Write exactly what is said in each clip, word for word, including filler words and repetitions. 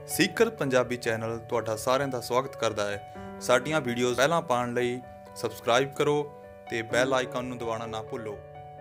Sikar Punjabi channel तुहाडा सारिਆਂ ਦਾ ਸਵਾਗਤ ਕਰਦਾ ਹੈ। ਸਾਡੀਆਂ ਵੀਡੀਓਜ਼ ਪਹਿਲਾਂ ਪਾਉਣ ਲਈ ਸਬਸਕ੍ਰਾਈਬ ਕਰੋ ਤੇ ਬੈਲ ਆਈਕਨ ਨੂੰ ਦਬਾਉਣਾ ਨਾ ਭੁੱਲੋ।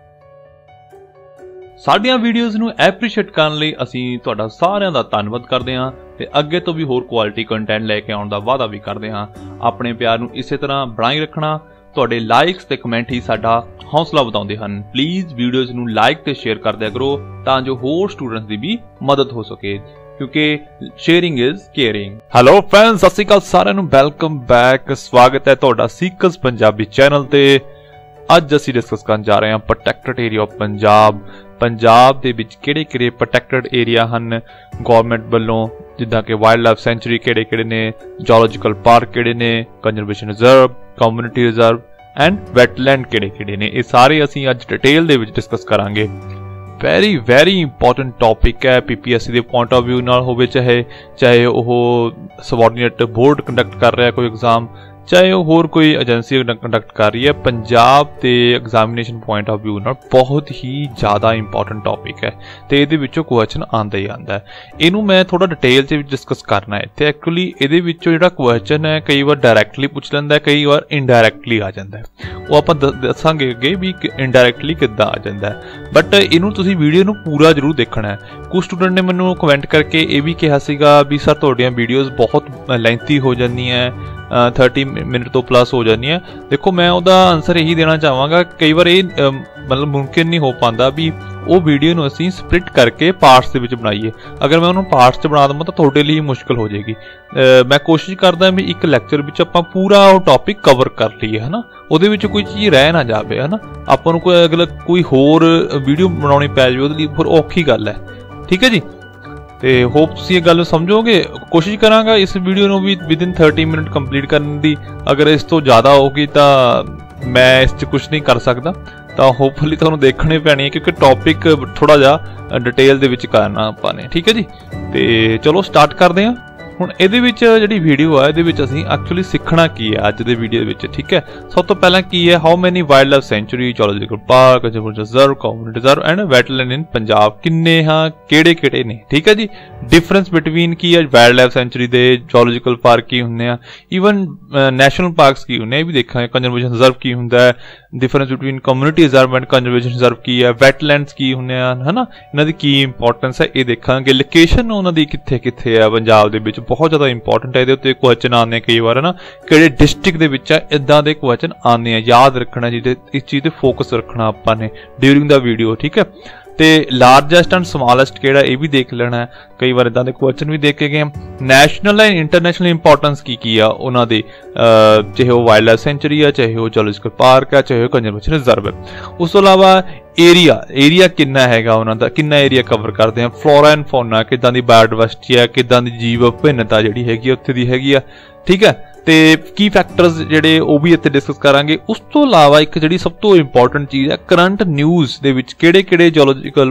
ਸਾਡੀਆਂ ਵੀਡੀਓਜ਼ ਨੂੰ ਐਪਰੀਸ਼ੀਏਟ ਕਰਨ ਲਈ ਅਸੀਂ ਤੁਹਾਡਾ ਸਾਰਿਆਂ ਦਾ ਧੰਨਵਾਦ ਕਰਦੇ ਹਾਂ ਤੇ ਅੱਗੇ ਤੋਂ ਵੀ ਹੋਰ ਕੁਆਲਿਟੀ ਕੰਟੈਂਟ ਲੈ ਕੇ ਆਉਣ ਦਾ ਵਾਅਦਾ ਵੀ ਕਰਦੇ ਹਾਂ। ਆਪਣੇ ਪਿਆਰ ਨੂੰ ਇਸੇ ਤਰ੍ਹਾਂ ਬਣਾਈ ਰੱਖਣਾ। ਤੁਹਾਡੇ ਲਾਈਕਸ ਤੇ ਕਮੈਂਟ ਹੀ ਸਾਡਾ ਹੌਸਲਾ ਵਧਾਉਂਦੇ ਹਨ। ਪਲੀਜ਼ ਵੀਡੀਓਜ਼ ਨੂੰ ਲਾਈਕ ਤੇ ਸ਼ੇਅਰ ਕਰ ਦਿਆ ਕਰੋ ਤਾਂ ਜੋ ਹੋਰ ਸਟੂਡੈਂਟਸ ਦੀ ਵੀ ਮਦਦ ਹੋ ਸਕੇ, ਕਿਉਂਕਿ sharing is caring. Hello friends, ਸਤਿ ਸ਼੍ਰੀ ਅਕਾਲ ਸਾਰਿਆਂ ਨੂੰ। Welcome back. ਸਵਾਗਤ ਹੈ ਤੁਹਾਡਾ ਸੀਕਰਸ ਪੰਜਾਬੀ ਚੈਨਲ ਤੇ। ਅੱਜ ਅਸੀਂ ਡਿਸਕਸ ਕਰਨ ਜਾ ਰਹੇ ਹਾਂ protected area of Punjab. Punjab ਦੇ ਵਿੱਚ ਕਿਹੜੇ ਕਿਹੜੇ ਪ੍ਰੋਟੈਕਟਡ ਏਰੀਆ ਹਨ ਗੌਰਮੈਂਟ ਵੱਲੋਂ, ਜਿੱਦਾਂ ਕਿ ਵਾਈਲਡ ਲਾਈਫ ਸੈਂਚੁਰੀ ਕਿਹੜੇ ਕਿਹੜੇ ਨੇ, ਜੂਲੌਜੀਕਲ ਪਾਰਕ ਕਿਹੜੇ ਨੇ, conservation reserve, community reserve and wetland ਕਿਹੜੇ ਕਿਹੜੇ ਨੇ। ਇਹ ਸਾਰੇ ਅਸੀਂ ਅੱਜ ਡਿਟੇਲ ਦੇ ਵਿੱਚ ਡਿਸਕਸ ਕਰਾਂਗੇ। ਵੈਰੀ ਵੈਰੀ ਇੰਪੋਰਟੈਂਟ ਟੌਪਿਕ ਹੈ। ਪੀਪੀਐਸਸੀ ਦੇ ਪੁਆਇੰਟ ਆਫ ਵਿਊ ਨਾਲ ਹੋਵੇ, ਚਾਹੇ ਚਾਹੇ ਉਹ ਸਬਆਰਡੀਨੇਟ ਬੋਰਡ ਕੰਡਕਟ ਕਰ ਰਿਹਾ ਕੋਈ ਐਗਜ਼ਾਮ, ਚਾਹੇ ਉਹ ਹੋਰ ਕੋਈ ਏਜੰਸੀ ਕੰਡਕਟ ਕਰ ਰਹੀ ਹੈ, ਪੰਜਾਬ ਦੇ ਐਗਜ਼ਾਮੀਨੇਸ਼ਨ ਪੁਆਇੰਟ ਆਫ ਵਿਊ ਨਾਲ ਬਹੁਤ ਹੀ ਜ਼ਿਆਦਾ ਇੰਪੋਰਟੈਂਟ ਟੌਪਿਕ ਹੈ ਤੇ ਇਹਦੇ ਵਿੱਚੋਂ ਕੁਐਸਚਨ ਆਉਂਦਾ ਹੀ ਆਉਂਦਾ ਹੈ। ਇਹਨੂੰ ਮੈਂ ਥੋੜਾ ਡਿਟੇਲ 'ਚ ਡਿਸਕਸ ਕਰਨਾ ਹੈ ਤੇ ਐਕਚੁਅਲੀ ਇਹਦੇ ਵਿੱਚੋਂ ਜਿਹੜਾ ਕੁਐਸਚਨ ਹੈ ਕਈ ਵਾਰ ਡਾਇਰੈਕਟਲੀ ਪੁੱਛ ਲੈਂਦਾ, ਕਈ ਵਾਰ ਇਨਡਾਇਰੈਕਟਲੀ ਆ ਜਾਂਦਾ ਹੈ। ਉਹ ਆਪਾਂ ਦੱਸਾਂਗੇ ਅੱਗੇ ਵੀ ਇਨਡਾਇਰੈਕਟਲੀ ਕਿੱਦਾਂ ਆ ਜਾਂਦਾ ਹੈ, ਬਟ ਇਹਨੂੰ ਤੁਸੀਂ ਵੀਡੀਓ ਨੂੰ ਪੂਰਾ ਜ਼ਰੂਰ ਦੇਖਣਾ ਹੈ। ਕੁਝ ਸਟੂਡੈਂਟ ਨੇ ਮੈਨੂੰ ਕਮੈਂਟ ਕਰਕੇ ਇਹ ਵੀ ਕਿਹਾ ਸੀਗਾ ਵੀ ਸਰ ਤੁਹਾਡੀਆਂ ਵੀਡੀਓਜ਼ ਬਹੁਤ ਲੈਂਥੀ ਹੋ ਜਾਂਦੀਆਂ, थर्टी मिनट तो प्लस हो जानी है। देखो मैं ਉਹਦਾ ਆਨਸਰ ਇਹੀ ਦੇਣਾ ਚਾਹਾਂਗਾ, ਕਈ ਵਾਰ ਇਹ ਮਤਲਬ ਮੁਮਕਿਨ ਨਹੀਂ ਹੋ ਪਾਉਂਦਾ ਵੀ ਉਹ ਵੀਡੀਓ ਨੂੰ ਅਸੀਂ ਸਪਲਿਟ ਕਰਕੇ ਪਾਰਟਸ ਦੇ ਵਿੱਚ ਬਣਾਈਏ। ਅਗਰ ਮੈਂ ਉਹਨੂੰ ਪਾਰਟਸ 'ਚ ਬਣਾ ਦਵਾਂ ਤਾਂ ਤੁਹਾਡੇ ਲਈ ਮੁਸ਼ਕਿਲ ਹੋ ਜਾਏਗੀ। ਮੈਂ ਕੋਸ਼ਿਸ਼ ਕਰਦਾ ਵੀ ਇੱਕ ਲੈਕਚਰ ਵਿੱਚ ਆਪਾਂ ਪੂਰਾ ਉਹ ਟੌਪਿਕ ਕਵਰ ਕਰ ਲਈਏ, ਹੈ ਨਾ, ਉਹਦੇ ਵਿੱਚ ਕੋਈ ਚੀਜ਼ ਰਹਿ ਨਾ ਜਾਵੇ, ਹੈ ਨਾ। ਆਪਾਂ ਨੂੰ ਕੋਈ ਅਗਲਾ ਕੋਈ ਹੋਰ ਵੀਡੀਓ ਬਣਾਉਣੀ ਪੈ ਜਾਵੇ ਉਹਦੇ ਲਈ ਫਿਰ ਔਖੀ ਗੱਲ ਹੈ। ਠੀਕ ਹੈ ਜੀ, ਤੇ ਹੋਪ ਤੁਸੀਂ ਇਹ ਗੱਲ ਸਮਝੋਗੇ। ਕੋਸ਼ਿਸ਼ ਕਰਾਂਗਾ ਇਸ ਵੀਡੀਓ ਨੂੰ ਵੀ ਵਿਦਿਨ ਥਰਟੀ ਮਿੰਟ ਕੰਪਲੀਟ ਕਰਨ ਦੀ। ਅਗਰ ਇਸ ਤੋਂ ਜ਼ਿਆਦਾ ਹੋਗੀ ਤਾਂ ਮੈਂ ਇਸ 'ਚ ਕੁਝ ਨਹੀਂ ਕਰ ਸਕਦਾ, ਤਾਂ ਹੋਪਫੁਲੀ ਤੁਹਾਨੂੰ ਦੇਖਣੀ ਪੈਣੀ ਹੈ, ਕਿਉਂਕਿ ਟੌਪਿਕ ਥੋੜਾ ਜਿਹਾ ਡਿਟੇਲ ਦੇ ਵਿੱਚ ਕਰਨਾ ਆਪਾਂ ਨੇ। ਠੀਕ ਹੈ ਜੀ, ਤੇ ਚਲੋ ਸਟਾਰਟ ਕਰਦੇ ਹਾਂ। ਹੁਣ ਇਹਦੇ ਵਿੱਚ ਜਿਹੜੀ ਵੀਡੀਓ ਆ ਇਹਦੇ ਵਿੱਚ ਅਸੀਂ ਐਕਚੁਅਲੀ ਸਿੱਖਣਾ ਕੀ ਹੈ ਅੱਜ ਦੇ ਵੀਡੀਓ ਦੇ ਵਿੱਚ। ਠੀਕ ਹੈ, ਸਭ ਤੋਂ ਪਹਿਲਾਂ ਕੀ ਹੈ, how many wild life sanctuary, zoological park, conservation reserve, community reserve and wetland in Punjab ਕਿੰਨੇ ਹਾਂ, ਕਿਹੜੇ ਕਿਹੜੇ ਨੇ। ਠੀਕ ਹੈ ਜੀ, ਡਿਫਰੈਂਸ ਬਿਟਵੀਨ ਕੀ ਹੈ, ਵਾਈਲਡ ਲਾਈਫ ਸੈਂਚੁਰੀ ਦੇ ਜੂਲੌਜੀਕਲ ਪਾਰਕ ਕੀ ਹੁੰਦੇ ਆ, ਈਵਨ ਨੈਸ਼ਨਲ ਪਾਰਕਸ ਕੀ ਹੁੰਦੇ ਆ ਇਹ ਵੀ ਦੇਖਾਂਗੇ, ਕੰਜ਼ਰਵੇਸ਼ਨ ਰਿਜ਼ਰਵ ਕੀ ਹੁੰਦਾ ਹੈ, difference between community reserve and conservation reserve ਕੀ ਹੈ, ਵੈਟਲੈਂਡਸ ਕੀ ਹੁੰਦੇ ਆ, ਹੈ ਨਾ, ਇਹਨਾਂ ਦੀ ਕੀ ਇੰਪੋਰਟੈਂਸ ਹੈ ਇਹ ਦੇਖਾਂਗੇ। ਲੋਕੇਸ਼ਨ ਉਹਨਾਂ ਦੀ ਕਿੱਥੇ ਕਿੱਥੇ ਆ ਪੰਜਾਬ ਦੇ ਵਿੱਚ, ਬਹੁਤ ਜ਼ਿਆਦਾ ਇੰਪੋਰਟੈਂਟ ਹੈ। ਇਹਦੇ ਉੱਤੇ ਕੁਐਸਚਨ ਆਉਂਦੇ ਕਈ ਵਾਰ, ਹੈ ਨਾ, ਕਿਹੜੇ ਡਿਸਟ੍ਰਿਕਟ ਦੇ ਵਿੱਚ ਆ, ਇਦਾਂ ਦੇ ਕੁਐਸਚਨ ਆਉਂਦੇ ਆ। ਯਾਦ ਰੱਖਣਾ ਜਿਹਦੇ ਇਸ ਚੀਜ਼ ਤੇ ਫੋਕਸ ਰੱਖਣਾ ਆਪਾਂ ਨੇ ਡਿਊਰਿੰਗ ਦਾ ਵੀਡੀਓ। ਠੀਕ ਹੈ, ਤੇ ਲਾਰਜੈਸਟ ਐਂਡ ਸਮਾਲੈਸਟ ਕਿਹੜਾ ਇਹ ਵੀ ਦੇਖ ਲੈਣਾ ਹੈ। ਕਈ ਵਾਰ ਇਦਾਂ ਦੇ ਕੁਐਸਚਨ ਵੀ ਦੇਖ ਕੇ ਗਏ। ਨੈਸ਼ਨਲ ਐਂਡ ਇੰਟਰਨੈਸ਼ਨਲ ਇੰਪੋਰਟੈਂਸ ਕੀ ਕੀ ਆ ਉਹਨਾਂ ਦੇ, ਚਾਹੇ ਉਹ ਵਾਈਲਡ ਲਾਈਫ ਸੈਂਚੁਰੀ ਆ, ਚਾਹੇ ਉਹ ਜੂਲੌਜੀਕਲ ਪਾਰਕ ਆ, ਚਾਹੇ ਉਹ ਕੰਜ਼ਰਵੇਸ਼ਨ ਰਿਜ਼ਰਵ ਹੈ। ਉਸ ਤੋਂ ਇਲਾਵਾ ਏਰੀਆ ਏਰੀਆ ਕਿੰਨਾ ਹੈਗਾ ਉਹਨਾਂ ਦਾ, ਕਿੰਨਾ ਏਰੀਆ ਕਵਰ ਕਰਦੇ ਆ, ਫਲੋਰਾ ਐਂਡ ਫੌਨਾ ਕਿੱਦਾਂ ਦੀ ਬਾਇਓਡਾਇਵਰਸਿਟੀ ਆ, ਕਿੱਦਾਂ ਦੀ ਜੀਵ ਵਿਭਿੰਨਤਾ ਜਿਹੜੀ ਹੈਗੀ ਉੱਥੇ ਦੀ ਹੈਗੀ ਆ। ਠੀਕ ਹੈ, ਤੇ ਕੀ ਫੈਕਟਰਸ ਜਿਹੜੇ ਉਹ ਵੀ ਇੱਥੇ ਡਿਸਕਸ ਕਰਾਂਗੇ। ਉਸ ਤੋਂ ਇਲਾਵਾ ਇੱਕ ਜਿਹੜੀ ਸਭ ਤੋਂ ਇੰਪੋਰਟੈਂਟ ਚੀਜ਼ ਹੈ, ਕਰੰਟ ਨਿਊਜ਼ ਦੇ ਵਿੱਚ ਕਿਹੜੇ ਕਿਹੜੇ ਜੂਲੌਜੀਕਲ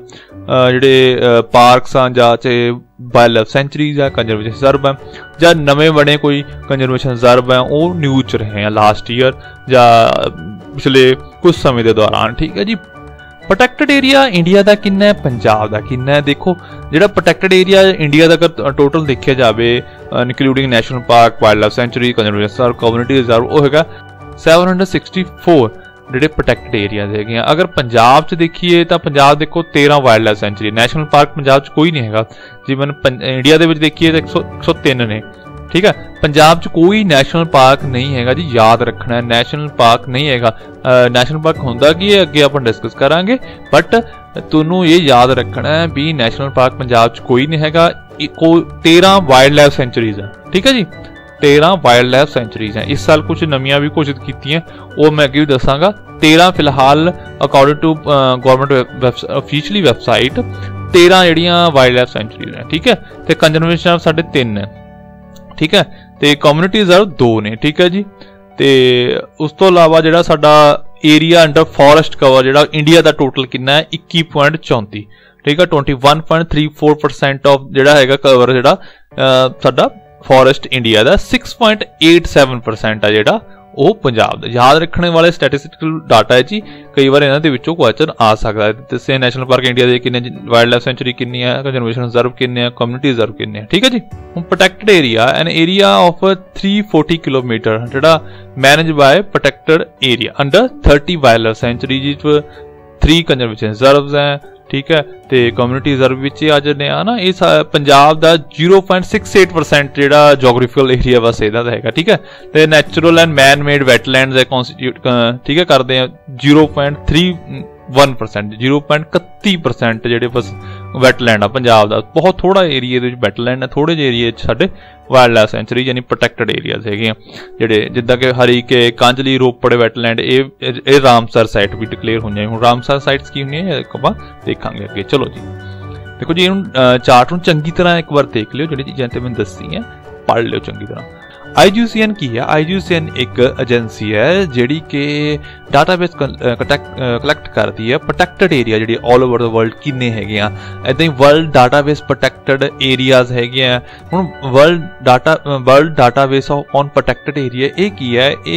ਜਿਹੜੇ ਪਾਰਕਸ ਆ, ਜਾਂ ਚਾਹੇ ਵਾਈਲਡ ਲਾਈਫ ਸੈਂਚੁਰੀਜ਼ ਆ, ਕੰਜ਼ਰਵੇਸ਼ਨ ਰਿਜ਼ਰਵ ਆ, ਜਾਂ ਨਵੇਂ ਬਣੇ ਕੋਈ ਕੰਜ਼ਰਵੇਸ਼ਨ ਰਿਜ਼ਰਵ ਆ, ਉਹ ਨਿਊਜ਼ 'ਚ ਰਹੇ ਆ ਲਾਸਟ ਈਅਰ ਜਾਂ ਪਿਛਲੇ ਕੁਝ ਸਮੇਂ ਦੇ ਦੌਰਾਨ। ਠੀਕ ਹੈ ਜੀ, ਪ੍ਰੋਟੈਕਟਡ ਏਰੀਆ ਇੰਡੀਆ ਦਾ ਕਿੰਨਾ ਹੈ, ਪੰਜਾਬ ਦਾ ਕਿੰਨਾ ਹੈ। ਦੇਖੋ ਜਿਹੜਾ ਪ੍ਰੋਟੈਕਟਡ ਏਰੀਆ ਇੰਡੀਆ ਦਾ ਅਗਰ ਟੋਟਲ ਦੇਖਿਆ ਜਾਵੇ including national park, wild life sanctuary, conservation reserve, community reserve, ਉਹ ਹੈਗਾ ਸੈਵਨ ਹੰਡਰਡ ਸਿਕਸਟੀ ਫੋਰ ਜਿਹੜੇ ਪ੍ਰੋਟੈਕਟਡ ਏਰੀਆਜ਼ ਹੈਗੇ ਆ। ਅਗਰ ਪੰਜਾਬ 'ਚ ਦੇਖੀਏ ਤਾਂ ਪੰਜਾਬ ਦੇਖੋ ਤੇਰਾਂ wild life sanctuary, national park Punjab 'ਚ ਕੋਈ ਨਹੀਂ ਹੈਗਾ। ਜਿਵੇਂ ਇੰਡੀਆ ਦੇ ਵਿੱਚ ਦੇਖੀਏ ਤਾਂ ਇੱਕ ਸੌ ਇੱਕ ਸੌ ਤਿੰਨ ਨੇ। ਠੀਕ ਹੈ, ਪੰਜਾਬ 'ਚ ਕੋਈ ਨੈਸ਼ਨਲ ਪਾਰਕ ਨਹੀਂ ਹੈਗਾ ਜੀ, ਯਾਦ ਰੱਖਣਾ। ਨੈਸ਼ਨਲ ਪਾਰਕ ਨਹੀਂ ਹੈਗਾ। ਨੈਸ਼ਨਲ ਪਾਰਕ ਹੁੰਦਾ ਕੀ ਹੈ ਅੱਗੇ ਆਪਾਂ ਡਿਸਕਸ ਕਰਾਂਗੇ, ਬਟ ਤੁਹਾਨੂੰ ਇਹ ਯਾਦ ਰੱਖਣਾ ਹੈ ਵੀ ਨੈਸ਼ਨਲ ਪਾਰਕ ਪੰਜਾਬ 'ਚ ਕੋਈ ਨਹੀਂ ਹੈਗਾ। ਤੇਰਾਂ ਵਾਈਲਡ ਲਾਈਫ ਸੈਂਚੁਰੀਜ਼ ਆ। ਠੀਕ ਹੈ ਜੀ, ਤੇਰਾਂ ਵਾਈਲਡ ਲਾਈਫ ਸੈਂਚੁਰੀਜ਼ ਆ। ਇਸ ਸਾਲ ਕੁਝ ਨਵੀਆਂ ਵੀ ਘੋਸ਼ਿਤ ਕੀਤੀਆਂ, ਉਹ ਮੈਂ ਅੱਗੇ ਵੀ ਦੱਸਾਂਗਾ। ਤੇਰਾਂ ਫਿਲਹਾਲ according to government officially website ਤੇਰਾਂ ਜਿਹੜੀਆਂ ਵਾਈਲਡ ਲਾਈਫ ਸੈਂਚੁਰੀਜ਼ ਆ। ਠੀਕ ਹੈ, ਤੇ ਕੰਜ਼ਰਵੇਸ਼ਨ ਸਾਡੇ ਤਿੰਨ ਹੈ। ਠੀਕ ਹੈ, ਤੇ ਕਮਿਊਨਿਟੀ ਰਿਜ਼ਰਵ ਦੋ ਨੇ। ਠੀਕ ਹੈ ਜੀ, ਤੇ ਉਸ ਤੋਂ ਇਲਾਵਾ ਜਿਹੜਾ ਸਾਡਾ ਏਰੀਆ ਅੰਡਰ ਫੋਰੈਸਟ ਕਵਰ ਜਿਹੜਾ ਇੰਡੀਆ ਦਾ ਟੋਟਲ ਕਿੰਨਾ ਹੈ, ਇੱਕੀ ਪੁਆਇੰਟ ਚੌਂਤੀ। ਠੀਕ ਹੈ, twenty one point three four percent of ਜਿਹੜਾ ਹੈਗਾ ਕਵਰ ਜਿਹੜਾ ਸਾਡਾ ਫੋਰੈਸਟ ਇੰਡੀਆ ਦਾ, six point eight seven percent ਆ ਜਿਹੜਾ ਉਹ ਪੰਜਾਬ ਦਾ। ਯਾਦ ਰੱਖਣ ਵਾਲੇ ਸਟੈਟਿਸਟਿਕਲ ਡਾਟਾ ਹੈ ਜੀ, ਕਈ ਵਾਰ ਇਹਨਾਂ ਦੇ ਵਿੱਚੋਂ ਕੁਐਸਚਨ ਆ ਸਕਦਾ ਹੈ। ਦੱਸੇ ਨੈਸ਼ਨਲ ਪਾਰਕ ਇੰਡੀਆ ਦੇ ਕਿੰਨੇ, ਵਾਈਲਡ ਲਾਈਫ ਸੈਂਚੁਰੀ ਕਿੰਨੀ ਹੈ, ਕੰਜ਼ਰਵੇਸ਼ਨ ਰਿਜ਼ਰਵ ਕਿੰਨੇ ਆ, ਕਮਿਊਨਿਟੀ ਰਿਜ਼ਰਵ ਕਿੰਨੇ ਆ, ਠੀਕ ਹੈ ਜੀ। ਹੁਣ protected area, an area of three hundred forty kilometre ਜਿਹੜਾ manage by protected area under thirty wild life sanctuary, ਜਿਸ थ्री कंजरवेशन रिजर्व्स हैं, ठीक है। तो कम्यूनिटी रिजर्व विच आ जाने आ ना, ये पंजाब दा zero point six eight percent जिहड़ा जोग्राफिकल एरिया बस इहदा दा हैगा, ठीक है। तो natural and man made wetlands है कॉन्स्टिट्यूट, ठीक है, करते हैं zero point three one percent, zero point इकतीस परसेंट जिहड़े बस वैटलैंड आ पंजाब दा। बहुत थोड़ा एरिया दे विच वैटलैंड है, थोड़े जे एरिया साडे वाइल्ड लाइफ सेंचुरी यानी प्रोटैक्टड एरियाज हैगे जिहड़े, जिद्दां कि हरीके, कांजली, रोपड़ वैटलैंड, ये रामसर साइट भी डिकलेयर होईयां। हुण रामसर साइट्स की होईयां आपां देखांगे अगे। चलो जी, देखो जी, इहनूं चार्ट नूं चंगी तरह एक बार देख लिओ, जिहड़ी चीज़ां ते मैं दस्सी है पढ़ लिओ चंगी तरह। आई जी सी एन की है? आई जी सी एन एक एजेंसी है जिहड़ी कि डाटाबेस कलैक्ट करती है प्रोटैक्टड एरिया जिहड़ी ऑल ओवर द वर्ल्ड किन्ने हैगे आ। इदां ही वर्ल्ड डाटाबेस प्रोटैक्टड एरियाज हैगे आ। हुण world data world database on protected area ये की है? ये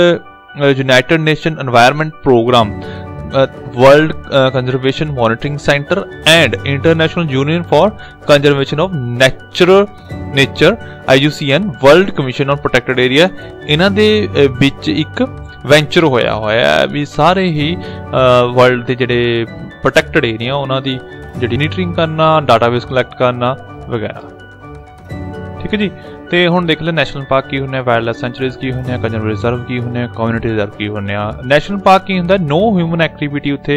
एक United Nation environment programme, world conservation monitoring centre and international union for conservation of natural nature I U C N world commission on protected area, इन्हां दे विच एक venture होया होया भी सारे ही वर्ल्ड के जिहड़े प्रोटैक्टड एरिया उन्हां दी जिहड़ी मॉनिटरिंग करना, डाटाबेस कलैक्ट करना वगैरह, ठीक है जी। तो हुण देख लो नैशनल पार्क की होने, वाइल्ड लाइफ सेंचुरीज की होने, कंजर्वेशन रिजर्व की होने, कम्यूनिटी रिजर्व की होने। नैशनल पार्क की होंदा नो ह्यूमन एक्टिविटी, उत्थे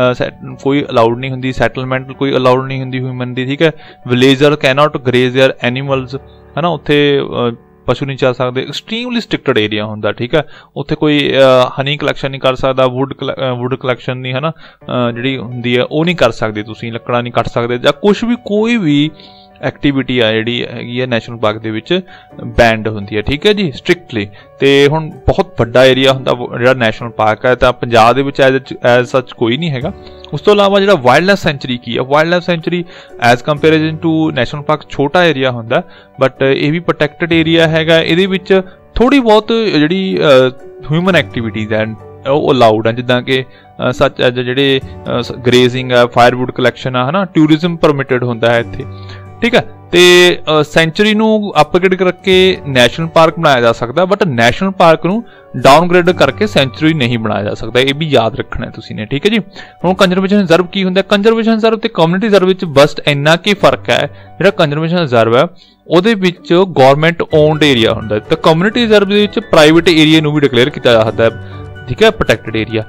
कोई अलाउड नहीं होंदी, सैटलमेंट कोई अलाउड नहीं होंदी ह्यूमन दी, ठीक है। Villager cannot graze their animals, है ना, उत्थे पशु नहीं जा सकते। एक्सट्रीमली स्ट्रिक्टेड एरिया होंदा, ठीक है। उत्थे कोई हनी कलैक्शन नहीं कर सकता, वुड वुड कलैक्शन नहीं, है ना, जिहड़ी हुंदी है वो नहीं कर सकते, तुसीं लकड़ा नहीं कट सकते, जां कुछ भी कोई भी एक्टिविटी आ जिहड़ी हैगी है नैशनल पार्क दे विच बैंड होंदी है, ठीक है जी, स्ट्रिक्टली। तो हुण बहुत वड्डा एरिया हुंदा जिहड़ा नैशनल पार्क है, तो पंजाब दे विच एज एज सच कोई नहीं हैगा। उस तो इलावा जिहड़ा वाइल्ड लाइफ सेंचुरी की है, wild life sanctuary as comparison to national park छोटा एरिया हुंदा, बट ये भी प्रोटैक्टड एरिया हैगा। इहदे विच थोड़ी बहुत जिहड़ी ह्यूमन एक्टिविटीज़ है ਉਹ ਅਲਾउड है, जिद्दां कि सच एज जिहड़े ग्रेजिंग है, फायरवुड कलैक्शन है ना, टूरिज्म परमिटेड होंदा है इत्थे, ठीक है। तो सेंचुरी नूं अपग्रेड करके नैशनल पार्क बनाया जा सकता, बट नैशनल पार्क नूं डाउनग्रेड करके सेंचुरी नहीं बनाया जा सकता, ये भी याद रखना है तुसीं ने, ठीक है जी। हुण कंजरवेशन रिजर्व की हुंदा? कंजरवेशन रिजर्व ते कम्यूनिटी रिजर्व विच बस इन्ना की फर्क है, जिहड़ा कंजरवेशन रिजर्व है ਉਹਦੇ ਵਿੱਚ गौरमेंट ओनड एरिया हुंदा, तो कम्यूनिटी रिजर्व ਦੇ ਵਿੱਚ प्राइवेट एरिया ਨੂੰ ਵੀ ਡਿਕਲੇਅਰ ਕੀਤਾ ਜਾ ਸਕਦਾ ਹੈ, ठीक है, प्रोटैक्टड एरिया।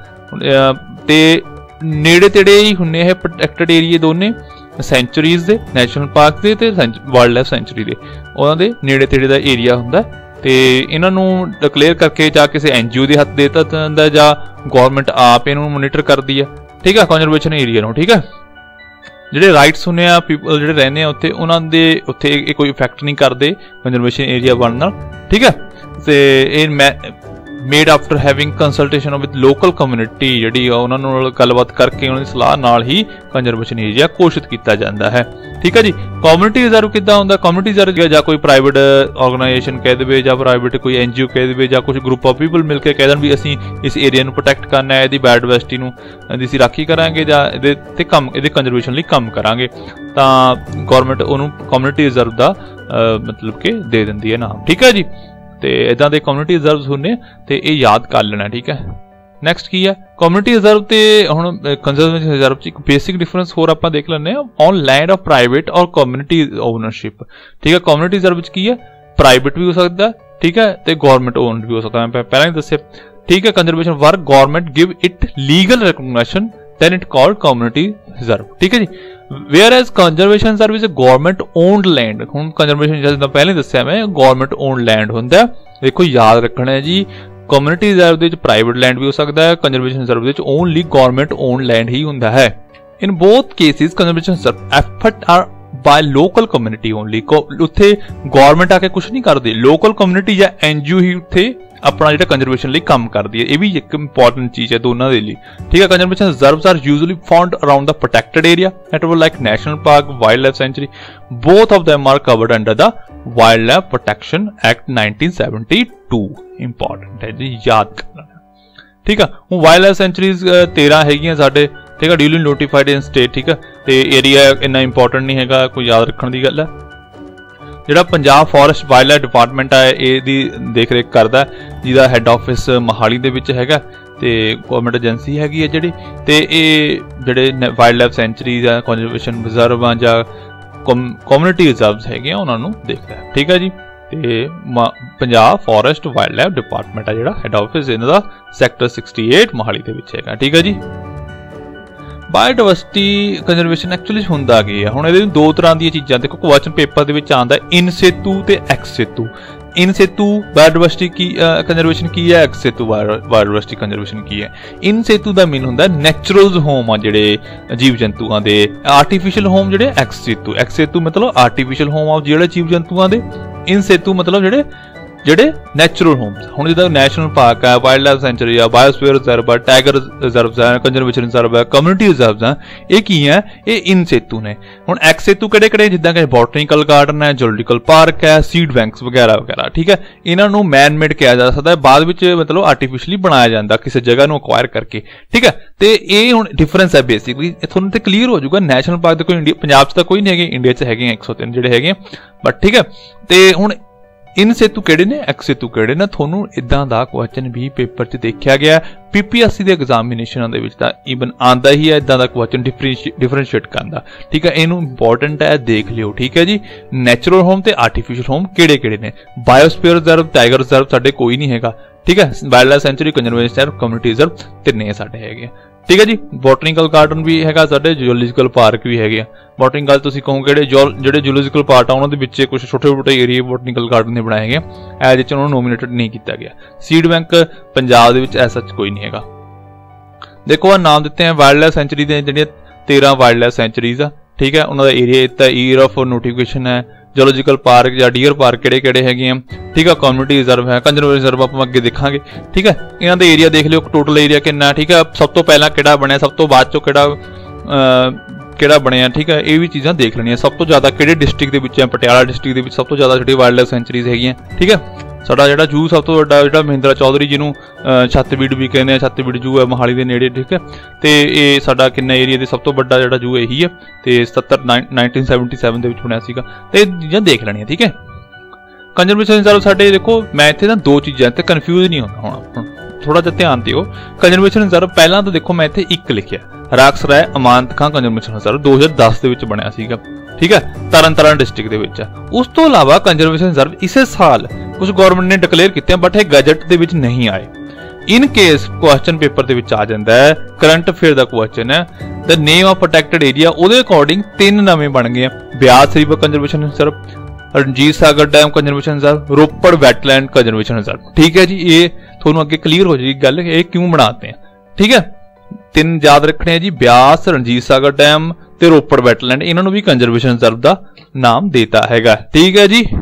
ते नेड़े तेड़े ही हुंदे है प्रोटैक्टड एरिया दोने सेंचुरीज दे, नैशनल पार्क दे ते वाइल्ड लाइफ सेंचुरी दे, उन्हां दे नेड़े तेड़े दा एरिया हुंदा। ते इन्हां नूं डिकलेयर करके जां किसी एनजीओ दे हत्थ देता जांदा जां गवर्नमेंट आप इहनूं मोनीटर करदी है, ठीक है, कंजरवेशन एरिया नूं, ठीक है। ਜਿਹੜੇ ਰਾਈਟਸ ਹੁੰਦੇ ਆ ਪੀਪਲ ਜਿਹੜੇ ਰਹਿੰਦੇ ਆ ਉੱਥੇ, ਉਹਨਾਂ ਦੇ ਉੱਥੇ ਇਹ ਕੋਈ ਇਫੈਕਟ ਨਹੀਂ ਕਰਦੇ ਕੰਜ਼ਰਵੇਸ਼ਨ ਏਰੀਆ ਬਣਨ ਨਾਲ, ਠੀਕ ਹੈ। ਤੇ ਇਹ ਮੈਂ made after having consultation with local community, ਜਿਹੜੀ ਉਹਨਾਂ ਨਾਲ ਗੱਲਬਾਤ ਕਰਕੇ ਉਹਨਾਂ ਦੀ ਸਲਾਹ ਨਾਲ ਹੀ ਕੰਜ਼ਰਵੇਸ਼ਨ ਏਰੀਆ ਘੋਸ਼ਿਤ ਕੀਤਾ ਜਾਂਦਾ ਹੈ, ਠੀਕ ਹੈ ਜੀ। ਕਮਿਊਨਿਟੀ ਰਿਜ਼ਰਵ ਕਿੱਦਾਂ ਹੁੰਦਾ? ਕਮਿਊਨਿਟੀ ਰਿਜ਼ਰਵ ਜਾਂ ਕੋਈ ਪ੍ਰਾਈਵੇਟ ਆਰਗੇਨਾਈਜੇਸ਼ਨ ਕਹਿ ਦੇਵੇ, ਜਾਂ ਪ੍ਰਾਈਵੇਟ ਕੋਈ ਐਨਜੀਓ ਕਹਿ ਦੇਵੇ, ਜਾਂ ਕੁਝ ਗਰੁੱਪ ਆਫ ਪੀਪਲ ਮਿਲ ਕੇ ਕਹਿ ਦੇਣ ਵੀ ਅਸੀਂ ਇਸ ਏਰੀਆ ਨੂੰ ਪ੍ਰੋਟੈਕਟ ਕਰਨਾ ਹੈ, ਇਹਦੀ ਬਾਇਓਡਾਇਵਰਸਿਟੀ ਨੂੰ ਦੀ ਅਸੀਂ ਰਾਖੀ ਕਰਾਂਗੇ ਜਾਂ ਇਹਦੇ ਤੇ ਕੰਮ ਇਹਦੇ ਕੰਜ਼ਰਵੇਸ਼ਨ ਲਈ ਕੰਮ ਕਰਾਂਗੇ, ਤਾਂ ਗੌਰਮੈਂਟ ਉਹਨੂੰ ਕਮਿਊਨਿਟੀ ਰਿਜ਼ਰਵ ਦਾ ਮਤਲਬ ਕਿ ਦੇ ਦਿੰਦੀ ਹੈ ਨਾਮ, ਠੀਕ ਹੈ ਜੀ। तो इदां दे कम्यूनिटी रिजर्व्स होने, तो ये याद कर लेना, ठीक है। नैक्सट की है कम्यूनिटी रिजर्व ते हुण कंजरवेशन रिजर्व च एक बेसिक डिफरेंस होर आपां देख लैंदे हां, ऑन लैंड ऑफ प्राइवेट और कम्यूनिटी ओनरशिप, ठीक है। कम्यूनिटी रिजर्व च की है? प्राइवेट भी हो सकता है, ठीक है, तो गवर्नमेंट ओनड भी हो सकता है, मैं पहले ही दस्सिया, ठीक है। Conservation work government give it legal recognition, then it called community reserve, ठीक है जी। whereas conservation reserve is a government owned land, ਹੁਣ conservation ਜਿੱਦਾਂ ਪਹਿਲੇ ਦੱਸਿਆ ਮੈਂ government owned land ਹੁੰਦਾ। ਦੇਖੋ ਯਾਦ ਰੱਖਣਾ ਹੈ ਜੀ, community reserve ਦੇ ਵਿੱਚ private land ਵੀ ਹੋ ਸਕਦਾ ਹੈ, conservation reserve ਦੇ ਵਿੱਚ only government owned land ਹੀ ਹੁੰਦਾ ਹੈ। in both cases conservation reserve effort are by local community only, ਉੱਥੇ government ਆ ਕੇ ਕੁਝ ਨਹੀਂ ਕਰਦੀ, local community ਜਾਂ ਐਨਜੀਓ ਹੀ ਉੱਥੇ अपना जो कंजरवेशन लिए काम करती है। ये भी एक इंपॉर्टेंट चीज़ है दोनों के लिए, ठीक है। Conservation reserves are usually found around the protected area network like national park, wild life sanctuary. Both of them are covered under the wildlife protection act nineteen seventy two. Important है जी, याद करना, ठीक है। हूँ wild life sanctuaries तेरह हैगियां साडे, ठीक है, ड्यूली नोटिफाइड इन स्टेट, ठीक है। तो एरिया इन्ना इंपॉर्टेंट नहीं है, कोई याद रखने की गल है। ਜਿਹੜਾ Punjab forest wild life department ਹੈ ਇਹਦੀ ਦੇਖ ਰੇਖ ਕਰਦਾ, ਜਿਹਦਾ ਹੈੱਡ ਆਫਿਸ ਮੋਹਾਲੀ ਦੇ ਵਿੱਚ ਹੈਗਾ ਤੇ ਗਵਰਨਮੈਂਟ ਏਜੰਸੀ ਹੈਗੀ ਹੈ ਜਿਹੜੀ। ਤੇ ਇਹ ਜਿਹੜੇ ਵਾਈਲਡ ਲਾਈਫ ਸੈਂਚਰੀਜ਼ ਆ, ਕੰਜ਼ਰਵੇਸ਼ਨ ਰਿਜ਼ਰਵ ਆ ਜਾਂ ਕਮਿਊਨਿਟੀ ਰਿਜ਼ਰਵਸ ਹੈਗੇ ਆ, ਉਹਨਾਂ ਨੂੰ ਦੇਖਦਾ, ਠੀਕ ਹੈ ਜੀ। ਤੇ Punjab forest wild life department ਆ ਜਿਹੜਾ ਹੈੱਡ ਆਫਿਸ ਇਹਨਾਂ ਦਾ ਸੈਕਟਰ ਸਿਕਸਟੀ ਏਟ ਮੋਹਾਲੀ ਦੇ ਵਿੱਚ ਹੈਗਾ, ਠੀਕ ਹੈ ਜੀ। ਬਾਇਓਡਾਇਵਰਸਿਟੀ ਕੰਜ਼ਰਵੇਸ਼ਨ ਐਕਚੁਅਲੀ ਹੁੰਦਾ ਕੀ ਹੈ? ਹੁਣ ਇਹਦੇ ਦੋ ਤਰ੍ਹਾਂ ਦੀਆਂ ਚੀਜ਼ਾਂ ਦੇਖੋ, ਕੁਐਸਚਨ ਪੇਪਰ ਦੇ ਵਿੱਚ ਆਉਂਦਾ ਇਨ ਸੇਤੂ ਤੇ ex situ. In situ biodiversity ਕੀ ਕੰਜ਼ਰਵੇਸ਼ਨ ਕੀ ਹੈ, ਐਕਸ ਸੇਤੂ ਬਾਇਓਡਾਇਵਰਸਿਟੀ ਕੰਜ਼ਰਵੇਸ਼ਨ ਕੀ ਹੈ। ਇਨ ਸੇਤੂ ਦਾ ਮੀਨ ਹੁੰਦਾ ਨੈਚੁਰਲ ਹੋਮ ਆ ਜਿਹੜੇ ਜੀਵ ਜੰਤੂਆਂ ਦੇ, ਆਰਟੀਫਿਸ਼ੀਅਲ ਹੋਮ ਜਿਹੜੇ ਐਕਸ ਸੇਤੂ। ਐਕਸ ਸੇਤੂ ਮਤਲਬ ਆਰਟੀਫਿਸ਼ੀਅਲ ਹੋਮ ਆ ਜਿਹੜੇ ਜੀਵ ਜੰਤੂਆਂ ਦੇ, ਇਨ ਸੇਤੂ ਮਤਲਬ ਜਿਹੜੇ ਜਿਹੜੇ ਨੈਚੁਰਲ ਹੋਮਸ। ਹੁਣ ਜਿੱਦਾਂ ਨੈਸ਼ਨਲ ਪਾਰਕ ਹੈ, ਵਾਈਲਡ ਲਾਈਫ ਸੈਂਚੁਰੀ ਆ, ਬਾਇਓਸਫੀਅਰ ਰਿਜ਼ਰਵ ਆ, ਟਾਈਗਰ ਰਿਜ਼ਰਵਸ ਆ, ਕੰਜ਼ਰਵੇਸ਼ਨ ਰਿਜ਼ਰਵ ਆ, ਕਮਿਊਨਿਟੀ ਰਿਜ਼ਰਵਸ ਆ, ਇਹ ਕੀ ਹੈ? ਇਹ ਇਨ ਸੇਤੂ ਨੇ। ਹੁਣ ਐਕਸ ਸੇਤੂ ਕਿਹੜੇ ਕਿਹੜੇ? ਜਿੱਦਾਂ ਕਿ ਬੋਟਨੀਕਲ ਗਾਰਡਨ ਹੈ, ਜੂਲੌਜੀਕਲ ਪਾਰਕ ਹੈ, ਸੀਡ ਬੈਂਕਸ ਵਗੈਰਾ ਵਗੈਰਾ, ਠੀਕ ਹੈ। ਇਹਨਾਂ ਨੂੰ ਮੈਨ ਮੇਡ ਕਿਹਾ ਜਾ ਸਕਦਾ, ਬਾਅਦ ਵਿੱਚ ਮਤਲਬ ਆਰਟੀਫਿਸ਼ਲੀ ਬਣਾਇਆ ਜਾਂਦਾ ਕਿਸੇ ਜਗ੍ਹਾ ਨੂੰ ਅਕਵਾਇਰ ਕਰਕੇ, ਠੀਕ ਹੈ। ਤੇ ਇਹ ਹੁਣ ਡਿਫਰੈਂਸ ਹੈ ਬੇਸਿਕਲੀ, ਤੁਹਾਨੂੰ ਤੇ ਕਲੀਅਰ ਹੋ ਜਾਊਗਾ। ਨੈਸ਼ਨਲ ਪਾਰਕ ਤਾਂ ਕੋਈ ਇੰਡੀਆ ਪੰਜਾਬ 'ਚ ਤਾਂ ਕੋਈ ਨਹੀਂ ਹੈਗੇ, ਇੰਡੀਆ 'ਚ ਹੈਗੇ ਇੱਕ ਸੌ ਤਿੰਨ ਜਿਹੜੇ ਹੈਗੇ, ਬਟ ਠੀਕ ਹੈ। ਤੇ ਹੁਣ ਇਨ ਸੇਤੂ ਕਿਹੜੇ ਨੇ, ਐਕਸ ਸੇਤੂ ਕਿਹੜੇ ਨੇ? ਤੁਹਾਨੂੰ ਇਦਾਂ ਦਾ ਕੁਐਸਚਨ ਵੀ ਪੇਪਰ 'ਚ ਦੇਖਿਆ ਗਿਆ, ਪੀਪੀਐਸਸੀ ਦੇ ਐਗਜ਼ਾਮੀਨੇਸ਼ਨਾਂ ਦੇ ਵਿੱਚ ਤਾਂ ਈਵਨ ਆਉਂਦਾ ਹੀ ਹੈ ਇਦਾਂ ਦਾ ਕੁਐਸਚਨ ਡਿਫਰੈਂਸ਼ੀਏਟ ਕਰਨ ਦਾ, ਠੀਕ ਹੈ। ਇਹਨੂੰ ਇੰਪੋਰਟੈਂਟ ਹੈ, ਦੇਖ ਲਿਓ, ਠੀਕ ਹੈ ਜੀ। ਨੈਚੁਰਲ ਹੋਮ ਤੇ ਆਰਟੀਫਿਸ਼ੀਅਲ ਹੋਮ ਕਿਹੜੇ ਕਿਹੜੇ ਨੇ? ਬਾਇਓਸਫੀਅਰ ਰਿਜ਼ਰਵ, ਟਾਈਗਰ ਰਿਜ਼ਰਵ ਸਾਡੇ ਕੋਈ ਨਹੀਂ ਹੈਗਾ, ਠੀਕ ਹੈ। Wild life sanctuary, conservation reserve, community reserve ਤਿੰਨੇ ਸਾਡੇ ਹੈਗੇ, ਠੀਕ ਹੈ ਜੀ। ਬੋਟਨੀਕਲ ਗਾਰਡਨ ਵੀ ਹੈਗਾ ਸਾਡੇ, ਜੂਲੌਜੀਕਲ ਪਾਰਕ ਵੀ ਹੈਗੇ ਆ। ਬੋਟਨੀਕਲ ਤੁਸੀਂ ਕਹੋਗੇ ਜਿਹੜੇ ਜਿਹੜੇ ਜੂਲੌਜੀਕਲ ਪਾਰਕ ਆ ਉਹਨਾਂ ਦੇ ਵਿੱਚ ਕੁਝ ਛੋਟੇ ਛੋਟੇ ਏਰੀਆ ਬੋਟਨੀਕਲ ਗਾਰਡਨ ਦੇ ਬਣਾਏ ਗਏ, ਐਜ ਵਿੱਚ ਉਹਨਾਂ ਨੂੰ ਨੋਮੀਨੇਟਡ ਨਹੀਂ ਕੀਤਾ ਗਿਆ। ਸੀਡ ਬੈਂਕ ਪੰਜਾਬ ਦੇ ਵਿੱਚ ਐਸਾ ਕੋਈ ਨਹੀਂ ਹੈਗਾ। ਦੇਖੋ ਆ ਨਾਮ ਦਿੱਤੇ ਆ ਵਾਈਲਡ ਲਾਈਫ ਸੈਂਚੁਰੀ ਦੇ, ਜਿਹੜੀਆਂ ਤੇਰਾਂ ਵਾਈਲਡ ਲਾਈਫ ਸੈਂਚੁਰੀਜ਼ ਆ, ਠੀਕ ਹੈ। ਉਹਨਾਂ ਦਾ ਏਰੀਆ ਇੱਥੇ ਈਅਰ ਆਫ ਨੋਟੀਫਿਕੇਸ਼ਨ ਹੈ। ਜੂਲੌਜੀਕਲ ਪਾਰਕ ਜਾਂ ਡੀਅਰ ਪਾਰਕ ਕਿਹੜੇ ਕਿਹੜੇ ਹੈਗੇ ਆ, ਠੀਕ ਹੈ। ਕਮਿਊਨਿਟੀ ਰਿਜ਼ਰਵ ਹੈ, ਕੰਜ਼ਰਵੇਸ਼ਨ ਰਿਜ਼ਰਵ ਆਪਾਂ ਅੱਗੇ ਦੇਖਾਂਗੇ, ਠੀਕ ਹੈ। ਇਹਨਾਂ ਦੇ ਏਰੀਆ ਦੇਖ ਲਿਓ, ਟੋਟਲ ਏਰੀਆ ਕਿੰਨਾ, ਠੀਕ ਹੈ। ਸਭ ਤੋਂ ਪਹਿਲਾਂ ਕਿਹੜਾ ਬਣਿਆ, ਸਭ ਤੋਂ ਬਾਅਦ ਚੋਂ ਕਿਹੜਾ ਕਿਹੜਾ ਬਣਿਆ, ਠੀਕ ਹੈ। ਇਹ ਵੀ ਚੀਜ਼ਾਂ ਦੇਖ ਲੈਣੀਆਂ। ਸਭ ਤੋਂ ਜ਼ਿਆਦਾ ਕਿਹੜੇ ਡਿਸਟ੍ਰਿਕਟ ਦੇ ਵਿੱਚ ਹੈ? ਪਟਿਆਲਾ ਡਿਸਟ੍ਰਿਕਟ ਦੇ ਵਿੱਚ ਸਭ ਤੋਂ ਜ਼ਿਆਦਾ ਜਿਹੜੀ ਵਾਈਲਡ ਲਾਈਫ ਸੈਂਚੁਰੀਜ਼ ਹੈਗੀਆਂ, ਠੀਕ ਹੈ। ਸਾਡਾ ਜਿਹੜਾ ਜੂ ਸਭ ਤੋਂ ਵੱਡਾ ਜਿਹੜਾ ਮਹਿੰਦਰਾ ਚੌਧਰੀ ਜਿਹਨੂੰ ਛੱਤਬੀੜ ਵੀ ਕਹਿੰਦੇ ਆ, ਛੱਤਬੀੜ ਜੂ ਹੈ ਮੋਹਾਲੀ ਦੇ ਨੇੜੇ, ਠੀਕ ਹੈ। ਤੇ ਇਹ ਸਾਡਾ ਕਿੰਨਾ ਏਰੀਆ ਦੇ ਸਭ ਤੋਂ ਵੱਡਾ ਜਿਹੜਾ ਜੂ ਇਹੀ ਹੈ, ਤੇ ਸਤੱਤਰ ਨਾਈਨਟੀਨ ਸੈਵਨਟੀ ਸੈਵਨ ਦੇ ਵਿੱਚ ਬਣਿਆ ਸੀਗਾ। ਤੇ ਇਹ ਚੀਜ਼ਾਂ ਦੇਖ ਲੈਣੀਆਂ, ਠੀਕ ਹੈ। ਕੰਜ਼ਰਵੇਸ਼ਨ ਰਿਜ਼ਰਵ ਸਾਡੇ ਦੇਖੋ, ਮੈਂ ਇੱਥੇ ਨਾ ਦੋ ਚੀਜ਼ਾਂ ਤੇ ਕਨਫਿਊਜ਼ ਨਹੀਂ ਹੁੰਦਾ, ਹੁਣ ਥੋੜਾ ਜਿਹਾ ਧਿਆਨ ਦਿਓ। ਕੰਜ਼ਰਵੇਸ਼ਨ ਰਿਜ਼ਰਵ ਪਹਿਲਾਂ ਤਾਂ ਦੇਖੋ ਮੈਂ ਇੱਥੇ ਇੱਕ ਲਿਖਿਆ, ਰਾਕਸਰਾਏ ਅਮਾਨਤ ਖਾਂ ਕੰਜ਼ਰਵੇਸ਼ਨ ਰਿਜ਼ਰਵ ਦੋ ਹਜ਼ਾਰ ਦਸ ਦੇ ਵਿੱਚ ਬਣਿਆ ਸੀਗਾ, ਠੀਕ ਹੈ। ਤਰਨ ਤਾਰਨ ਡਿਸਟ੍ਰਿਕਟ ਦੇ ਵਿੱਚ। ਉਸ ਤੋਂ ਇਲਾਵਾ ਕੰਜ਼ਰਵੇਸ਼ਨ ਰਿਜ਼ਰਵ ਇਸੇ ਸਾਲ ਕੁਝ ਗਵਰਨਮੈਂਟ ਨੇ ਡਿਕਲੇਅਰ ਕੀਤੇ, ਬਟ ਇਹ ਗਜਟ ਦੇ ਵਿੱਚ ਨਹੀਂ ਆਏ। ਇਨ ਕੇਸ ਕੁਐਸਚਨ ਪੇਪਰ ਦੇ ਵਿੱਚ ਆ ਜਾਂਦਾ ਹੈ, ਕਰੰਟ ਅਫੇਅਰ ਦਾ ਕੁਐਸਚਨ ਹੈ, the name of protected area, ਉਹਦੇ ਅਕੋਰਡਿੰਗ ਤਿੰਨ ਨਵੇਂ ਬਣ ਗਏ ਆ। Beas river conservation reserve, Ranjit Sagar dam conservation reserve, Ropar wetland conservation reserve, ਠੀਕ ਹੈ ਜੀ। ਇਹ ਤੁਹਾਨੂੰ ਅੱਗੇ ਕਲੀਅਰ ਹੋ ਜਾਏਗੀ ਗੱਲ, ਇਹ ਕਿਉਂ ਬਣਾਤੇ ਆ, ਠੀਕ ਹੈ। ਤਿੰਨ ਯਾਦ ਰੱਖਣੇ ਆ ਜੀ, ਬਿਆਸ, ਰਣਜੀਤ ਸਾਗਰ ਡੈਮ ਤੇ ਰੋਪੜ ਵੈਟਲੈਂਡ, ਇਹਨਾਂ ਨੂੰ ਵੀ ਕੰਜ਼ਰਵੇਸ਼ਨ ਰਿਜ਼ਰਵ ਦਾ ਨਾਮ ਦੇਤਾ ਹੈਗਾ, ਠੀਕ ਹੈ ਜੀ।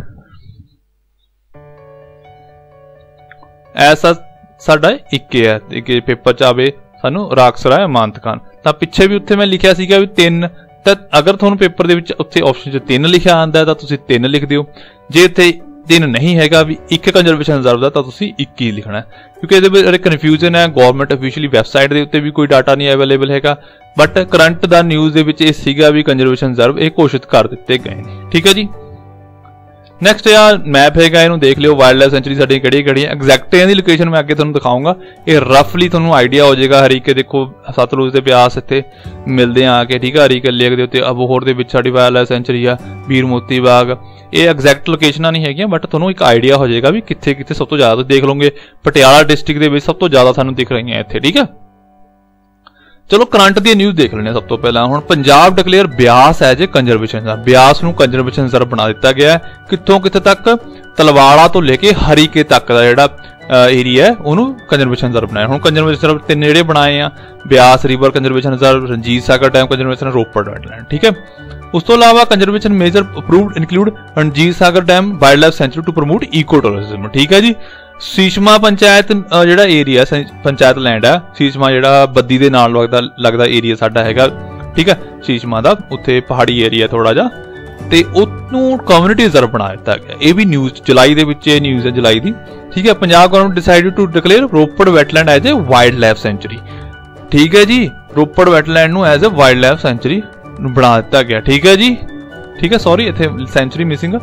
ਐਸਾ ਸਾਡਾ ਇੱਕ ਹੈ, ਇੱਕ ਪੇਪਰ ਚ ਆਵੇ ਸਾਨੂੰ ਰਾਕਸਰਾਏ ਅਮਾਨਤ ਖਾਨ, ਤਾਂ ਪਿੱਛੇ ਵੀ ਉੱਥੇ ਮੈਂ ਲਿਖਿਆ ਸੀਗਾ ਵੀ ਤਿੰਨ, ਤਾਂ ਅਗਰ ਤੁਹਾਨੂੰ ਪੇਪਰ ਦੇ ਵਿੱਚ ਉੱਥੇ ਆਪਸ਼ਨ ਚ ਤਿੰਨ ਲਿਖਿਆ ਆਉਂਦਾ ਤਾਂ ਤੁਸੀਂ ਤਿੰਨ ਲਿਖ ਦਿਓ। ਜੇ ਇੱਥੇ ਤਿੰਨ ਨਹੀਂ ਹੈਗਾ ਵੀ ਇੱਕ ਕੰਜ਼ਰਵੇਸ਼ਨ ਰਿਜ਼ਰਵ ਦਾ, ਤਾਂ ਤੁਸੀਂ ਇੱਕ ਹੀ ਲਿਖਣਾ, ਕਿਉਂਕਿ ਇਹਦੇ ਵਿੱਚ ਕਨਫਿਊਜ਼ਨ ਹੈ। ਗਵਰਨਮੈਂਟ ਅਫੀਸ਼ੀਅਲੀ ਵੈਬਸਾਈਟ ਦੇ ਉੱਤੇ ਵੀ ਕੋਈ ਡਾਟਾ ਨਹੀਂ ਅਵੇਲੇਬਲ ਹੈਗਾ, ਬਟ ਕਰੰਟ ਦਾ ਨਿਊਜ਼ ਦੇ ਵਿੱਚ ਇਹ ਸੀਗਾ ਵੀ ਕੰਜ਼ਰਵੇਸ਼ਨ ਰਿਜ਼ਰਵ ਇਹ ਘੋਸ਼ਿਤ ਕਰ ਦਿੱਤੇ ਗਏ ਨੇ, ਠੀਕ ਹੈ ਜੀ। ਨੈਕਸਟ ਆ ਮੈਪ ਹੈਗਾ, ਇਹਨੂੰ ਦੇਖ ਲਿਓ। ਵਾਈਲਡ ਲਾਈਫ ਸੈਂਚੁਰੀ ਸਾਡੀਆਂ ਕਿਹੜੀਆਂ ਕਿਹੜੀਆਂ, ਐਗਜ਼ੈਕਟ ਇਹਦੀ ਲੋਕੇਸ਼ਨ ਮੈਂ ਅੱਗੇ ਤੁਹਾਨੂੰ ਦਿਖਾਊਂਗਾ, ਇਹ ਰਫਲੀ ਤੁਹਾਨੂੰ ਆਈਡੀਆ ਹੋ ਜਾਏਗਾ। ਹਰੀਕੇ ਦੇਖੋ, ਸਤਲੁਜ ਦੇ ਬਿਆਸ ਇੱਥੇ ਮਿਲਦੇ ਆ ਕੇ, ਠੀਕ ਹੈ। ਹਰੀਕੇ ਲੇਕ ਦੇ ਉੱਤੇ ਅਬੋਹਰ ਦੇ ਵਿੱਚ ਸਾਡੀ ਵਾਈਲਡ ਲਾਈਫ ਸੈਂਚੁਰੀ ਆ, ਵੀਰ ਮੋਤੀ ਬਾਗ। ਇਹ ਐਗਜ਼ੈਕਟ ਲੋਕੇਸ਼ਨਾਂ ਨਹੀਂ ਹੈਗੀਆਂ, ਬਟ ਤੁਹਾਨੂੰ ਇੱਕ ਆਈਡੀਆ ਹੋ ਜਾਏਗਾ ਵੀ ਕਿੱਥੇ ਕਿੱਥੇ ਸਭ ਤੋਂ ਜ਼ਿਆਦਾ। ਤੁਸੀਂ ਦੇਖ ਲਓਗੇ ਪਟਿਆਲਾ ਡਿਸਟ੍ਰਿਕਟ ਦੇ ਵਿੱਚ ਸਭ ਤੋਂ ਜ਼ਿਆਦਾ ਸਾਨੂੰ ਦਿਖ ਰਹੀਆਂ ਇੱਥੇ, ਠੀਕ ਹੈ। ਚਲੋ ਕਰੰਟ ਦੀ ਨਿਊਜ਼ ਦੇਖ ਲੈਣੇ ਸਭ ਤੋਂ ਪਹਿਲਾਂ। ਹੁਣ Punjab declare Beas as a conservation reserve, Beas ਨੂੰ ਕੰਜ਼ਰਵੇਸ਼ਨ ਰਿਜ਼ਰਵ ਬਣਾ ਦਿੱਤਾ ਗਿਆ। ਕਿੱਥੋਂ ਕਿੱਥੇ ਤੱਕ? ਤਲਵਾੜਾ ਤੋਂ ਲੈ ਕੇ ਹਰੀਕੇ ਤੱਕ ਦਾ ਜਿਹੜਾ ਏਰੀਆ ਹੈ ਉਹਨੂੰ ਕੰਜ਼ਰਵੇਸ਼ਨ ਰਿਜ਼ਰਵ ਬਣਾਇਆ। ਹੁਣ ਕੰਜ਼ਰਵੇਸ਼ਨ ਰਿਜ਼ਰਵ ਤਿੰਨ ਜਿਹੜੇ ਬਣਾਏ ਆ, Beas river conservation reserve, Ranjit Sagar dam conservation, Ropar wetland, ਠੀਕ ਹੈ। ਉਸ ਤੋਂ ਇਲਾਵਾ conservation major approved include Ranjit Sagar dam wild life sanctuary to promote eco tourism, ਠੀਕ ਹੈ ਜੀ। ਸੀਸ਼ਮਾ ਪੰਚਾਇਤ ਜਿਹੜਾ ਏਰੀਆ ਪੰਚਾਇਤ ਲੈਂਡ ਹੈ, ਸੀਸ਼ਮਾ ਜਿਹੜਾ ਬੱਦੀ ਦੇ ਨਾਲ ਲੱਗਦਾ ਲੱਗਦਾ ਏਰੀਆ ਸਾਡਾ ਹੈਗਾ, ਠੀਕ ਹੈ, ਸੀਸ਼ਮਾ ਦਾ ਉੱਥੇ ਪਹਾੜੀ ਏਰੀਆ ਥੋੜਾ ਜਿਹਾ, ਤੇ ਉਹਨੂੰ ਕਮਿਊਨਿਟੀ ਰਿਜ਼ਰਵ ਬਣਾ ਦਿੱਤਾ ਗਿਆ। ਇਹ ਵੀ ਨਿਊਜ਼ ਜੁਲਾਈ ਦੇ ਵਿੱਚ ਇਹ ਨਿਊਜ਼ ਹੈ ਜੁਲਾਈ ਦੀ, ਠੀਕ ਹੈ। Punjab government decided to declare Ropar wetland as a wild life sanctuary, ਠੀਕ ਹੈ ਜੀ। ਰੋਪੜ ਵੈਟਲੈਂਡ ਨੂੰ as a wild life sanctuary ਬਣਾ ਦਿੱਤਾ ਗਿਆ, ਠੀਕ ਹੈ ਜੀ, ਠੀਕ ਹੈ। ਸੌਰੀ ਇੱਥੇ sanctuary missing,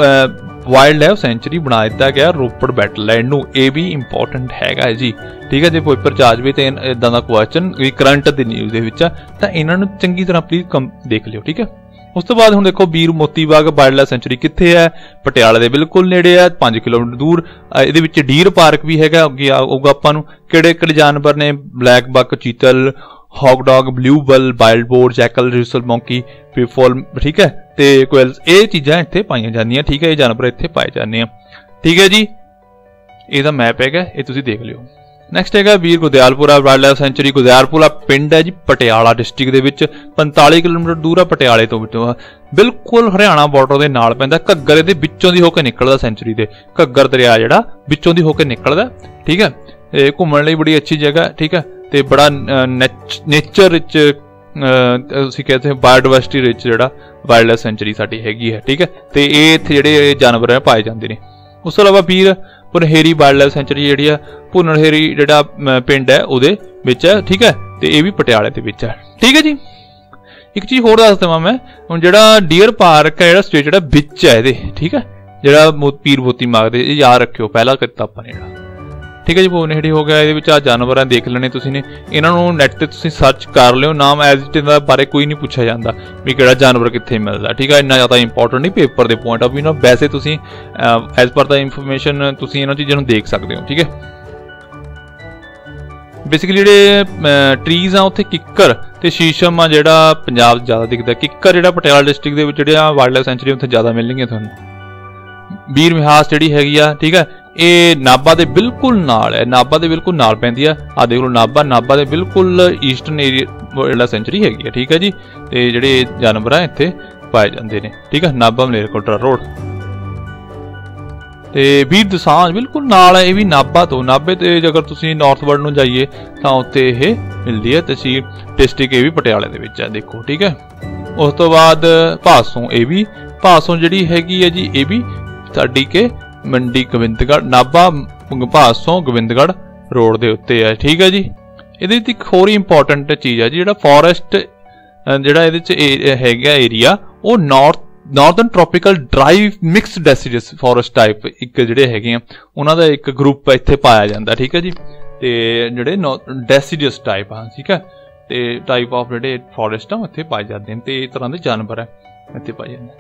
wild life sanctuary ਬਣਾ ਦਿੱਤਾ ਗਿਆ ਰੋਪੜ ਵੈਟਲੈਂਡ ਨੂੰ। ਇਹ ਵੀ ਇੰਪੋਰਟੈਂਟ ਹੈਗਾ ਜੀ, ਠੀਕ ਹੈ। ਜੇ ਪੇਪਰ ਚ ਆ ਜਾਵੇ ਤੇ ਇਦਾਂ ਦਾ ਕੁਐਸਚਨ ਵੀ ਕਰੰਟ ਦੀ ਨਿਊਜ਼ ਦੇ ਵਿੱਚ ਤਾਂ ਇਹਨਾਂ ਨੂੰ ਚੰਗੀ ਤਰ੍ਹਾਂ ਪਲੀਜ਼ ਕਮ ਦੇਖ ਲਿਓ, ਠੀਕ ਹੈ। ਉਸ ਤੋਂ ਬਾਅਦ ਹੁਣ ਦੇਖੋ Bir Moti Bagh wild life sanctuary ਕਿੱਥੇ ਹੈ? ਪਟਿਆਲੇ ਦੇ ਬਿਲਕੁਲ ਨੇੜੇ ਹੈ, ਪੰਜ ਕਿਲੋਮੀਟਰ ਦੂਰ। ਇਹਦੇ ਵਿੱਚ ਡੀਰ ਪਾਰਕ ਵੀ ਹੈਗਾ, ਅੱਗੇ ਆਊਗਾ ਆਪਾਂ ਨੂੰ। ਕਿਹੜੇ ਕਿਹੜੇ ਜਾਨਵਰ ਨੇ? Black buck, chital, hog deer, blue bull, wild boar, jackal, rhesus monkey, peafowl, ਠੀਕ ਹੈ, ਤੇ ਕੁਇਲਸ। ਇਹ ਚੀਜ਼ਾਂ ਇੱਥੇ ਪਾਈਆਂ ਜਾਂਦੀਆਂ, ਠੀਕ ਹੈ। ਇਹ ਜਾਨਵਰ ਇੱਥੇ ਪਾਏ ਜਾਂਦੇ ਆ, ਠੀਕ ਹੈ ਜੀ। ਇਹਦਾ ਮੈਪ ਹੈਗਾ, ਇਹ ਤੁਸੀਂ ਦੇਖ ਲਿਓ। ਨੈਕਸਟ ਹੈਗਾ Bir Gudialpura wild life sanctuary. Gudialpura ਪਿੰਡ ਹੈ ਜੀ, ਪਟਿਆਲਾ ਡਿਸਟ੍ਰਿਕਟ ਦੇ ਵਿੱਚ, ਪੰਤਾਲੀ ਕਿਲੋਮੀਟਰ ਦੂਰ ਆ ਪਟਿਆਲੇ ਤੋਂ, ਬਿਲਕੁਲ ਹਰਿਆਣਾ ਬਾਰਡਰ ਦੇ ਨਾਲ ਪੈਂਦਾ। ਘੱਗਰ ਇਹਦੇ ਵਿੱਚੋਂ ਦੀ ਹੋ ਕੇ ਨਿਕਲਦਾ, ਸੈਂਚੁਰੀ ਦੇ ਘੱਗਰ ਦਰਿਆ ਜਿਹੜਾ ਵਿੱਚੋਂ ਦੀ ਹੋ ਕੇ ਨਿਕਲਦਾ, ਠੀਕ ਹੈ। ਇਹ ਘੁੰਮਣ ਲਈ ਬੜੀ ਅੱਛੀ ਜਗ੍ਹਾ, ਠੀਕ ਹੈ, ਤੇ ਬੜਾ ਨੇਚਰ ਵਿੱਚ ਤੁਸੀਂ ਕਹਿੰਦੇ ਬਾਇਓਡਾਇਵਰਸਿਟੀ ਵਿੱਚ ਜਿਹੜਾ ਵਾਈਲਡ ਲਾਈਫ ਸੈਂਚੁਰੀ ਸਾਡੀ ਹੈਗੀ ਹੈ, ਠੀਕ ਹੈ। ਤੇ ਇਹ ਇੱਥੇ ਜਿਹੜੇ ਜਾਨਵਰ ਹੈ ਪਾਏ ਜਾਂਦੇ ਨੇ। ਉਸ ਤੋਂ ਇਲਾਵਾ Bir Bhunheri wild life sanctuary ਜਿਹੜੀ ਆ, ਭੁਨਹੇਰੀ ਜਿਹੜਾ ਪਿੰਡ ਹੈ ਉਹਦੇ ਵਿੱਚ ਹੈ, ਠੀਕ ਹੈ, ਤੇ ਇਹ ਵੀ ਪਟਿਆਲੇ ਦੇ ਵਿੱਚ ਹੈ, ਠੀਕ ਹੈ ਜੀ। ਇੱਕ ਚੀਜ਼ ਹੋਰ ਦੱਸ ਦੇਵਾਂ ਮੈਂ, ਹੁਣ ਜਿਹੜਾ ਡੀਅਰ ਪਾਰਕ ਹੈ ਜਿਹੜਾ ਸਟੇਟ ਜਿਹੜਾ ਵਿੱਚ ਹੈ ਇਹਦੇ, ਠੀਕ ਹੈ, ਜਿਹੜਾ ਪੀਰ ਮੋਤੀ ਬਾਗ ਦੇ, ਇਹ ਯਾਦ ਰੱਖਿਓ ਪਹਿਲਾਂ ਕੀਤਾ ਆਪਾਂ ਨੇ ਜਿਹੜਾ, ਠੀਕ ਹੈ ਜੀ। ਭੁਨਹੇਰੀ ਹੋ ਗਿਆ, ਇਹਦੇ ਵਿੱਚ ਆ ਜਾਨਵਰ ਦੇਖ ਲੈਣੇ ਤੁਸੀਂ ਨੇ। ਇਹਨਾਂ ਨੂੰ ਨੈਟ ਤੇ ਤੁਸੀਂ ਸਰਚ ਕਰ ਲਿਓ, ਨਾਮ ਐਜ਼ ਇਟ ਦਾ ਬਾਰੇ ਕੋਈ ਨਹੀਂ ਪੁੱਛਿਆ ਜਾਂਦਾ ਵੀ ਕਿਹੜਾ ਜਾਨਵਰ ਕਿੱਥੇ ਮਿਲਦਾ, ਠੀਕ ਹੈ। ਇੰਨਾ ਜ਼ਿਆਦਾ ਇੰਪੋਰਟੈਂਟ ਨਹੀਂ ਪੇਪਰ ਦੇ ਪੁਆਇੰਟ ਆਫ ਵਿਊ ਨਾਲ, ਵੈਸੇ ਤੁਸੀਂ ਐਜ਼ ਪਰ ਦਾ ਇਨਫੋਰਮੇਸ਼ਨ ਤੁਸੀਂ ਇਹਨਾਂ ਚੀਜ਼ਾਂ ਨੂੰ ਦੇਖ ਸਕਦੇ ਹੋ, ਠੀਕ ਹੈ। ਬੇਸਿਕਲੀ ਜਿਹੜੇ ਟਰੀਜ਼ ਆ ਉੱਥੇ ਕਿੱਕਰ ਤੇ ਸ਼ੀਸ਼ਮ ਆ ਜਿਹੜਾ ਪੰਜਾਬ ਜ਼ਿਆਦਾ ਦਿਖਦਾ। ਕਿੱਕਰ ਜਿਹੜਾ ਪਟਿਆਲਾ ਡਿਸਟ੍ਰਿਕਟ ਦੇ ਵਿੱਚ ਜਿਹੜੇ ਆ ਵਾਈਲਡ ਲਾਈਫ ਸੈਂਚੁਰੀ ਉੱਥੇ ਜ਼ਿਆਦਾ ਮਿਲਣਗੀਆਂ ਤੁਹਾਨੂੰ। ਵੀਰ ਮਿਹਾਸ ਜਿਹੜੀ ਹੈਗੀ ਆ, ਠੀਕ ਹੈ, ਇਹ ਨਾਭਾ ਦੇ ਬਿਲਕੁਲ ਨਾਲ ਹੈ, ਨਾਭਾ ਦੇ ਬਿਲਕੁਲ ਨਾਲ ਪੈਂਦੀ ਆ। ਆ ਦੇਖ ਲਓ ਨਾਭਾ, ਨਾਭਾ ਦੇ ਬਿਲਕੁਲ eastern area wild life sanctuary ਹੈਗੀ ਆ, ਠੀਕ ਹੈ ਜੀ। ਤੇ ਜਿਹੜੇ ਜਾਨਵਰ ਆ ਇੱਥੇ ਪਾਏ ਜਾਂਦੇ ਨੇ, ਠੀਕ ਹੈ, ਨਾਭਾ ਮਲੇਰਕੋਟਲਾ ਰੋਡ। ਤੇ ਵੀਰ ਦਸਾਂਝ ਬਿਲਕੁਲ ਨਾਲ ਹੈ, ਇਹ ਵੀ ਨਾਭਾ ਤੋਂ। ਨਾਭੇ ਤੇ ਅਗਰ ਤੁਸੀਂ ਨਾਰਥਵਰਡ ਨੂੰ ਜਾਈਏ ਤਾਂ ਉੱਥੇ ਇਹ ਮਿਲਦੀ ਹੈ। ਤਹਿਸੀਲ ਡਿਸਟ੍ਰਿਕਟ ਇਹ ਵੀ ਪਟਿਆਲੇ ਦੇ ਵਿੱਚ ਹੈ, ਦੇਖੋ, ਠੀਕ ਹੈ। ਉਸ ਤੋਂ ਬਾਅਦ ਭਾਸੋਂ, ਇਹ ਵੀ ਭਾਸੋਂ ਜਿਹੜੀ ਹੈਗੀ ਹੈ ਜੀ, ਇਹ ਵੀ ਸਾਡੀ ਕੇ ਮੰਡੀ ਗੋਬਿੰਦਗੜ੍ਹ, ਨਾਭਾ ਭਾਸੋਂ ਗੋਬਿੰਦਗੜ੍ਹ ਰੋਡ ਦੇ ਉੱਤੇ ਹੈ, ਠੀਕ ਹੈ ਜੀ। ਇਹਦੇ ਵਿੱਚ ਇੱਕ ਹੋਰ ਇੰਪੋਰਟੈਂਟ ਚੀਜ਼ ਹੈ ਜੀ, ਜਿਹੜਾ ਫੋਰੈਸਟ ਜਿਹੜਾ ਇਹਦੇ ਚ ਹੈਗਾ ਏਰੀਆ, ਉਹ north northern tropical dry mix deciduous forest type ਇੱਕ ਜਿਹੜੇ ਹੈਗੇ ਆ ਉਹਨਾਂ ਦਾ ਇੱਕ ਗਰੁੱਪ ਇੱਥੇ ਪਾਇਆ ਜਾਂਦਾ, ਠੀਕ ਹੈ ਜੀ। ਤੇ ਜਿਹੜੇ ਡੈਸੀਡਸ ਟਾਈਪ ਆ, ਠੀਕ ਹੈ, ਤੇ ਟਾਈਪ ਆਫ ਜਿਹੜੇ ਫੋਰੈਸਟ ਆ ਇੱਥੇ ਪਾਏ ਜਾਂਦੇ ਨੇ, ਤੇ ਇਸ ਤਰ੍ਹਾਂ ਦੇ ਜਾਨਵਰ ਹੈ ਇੱਥੇ ਪਾਏ ਜਾਂਦੇ।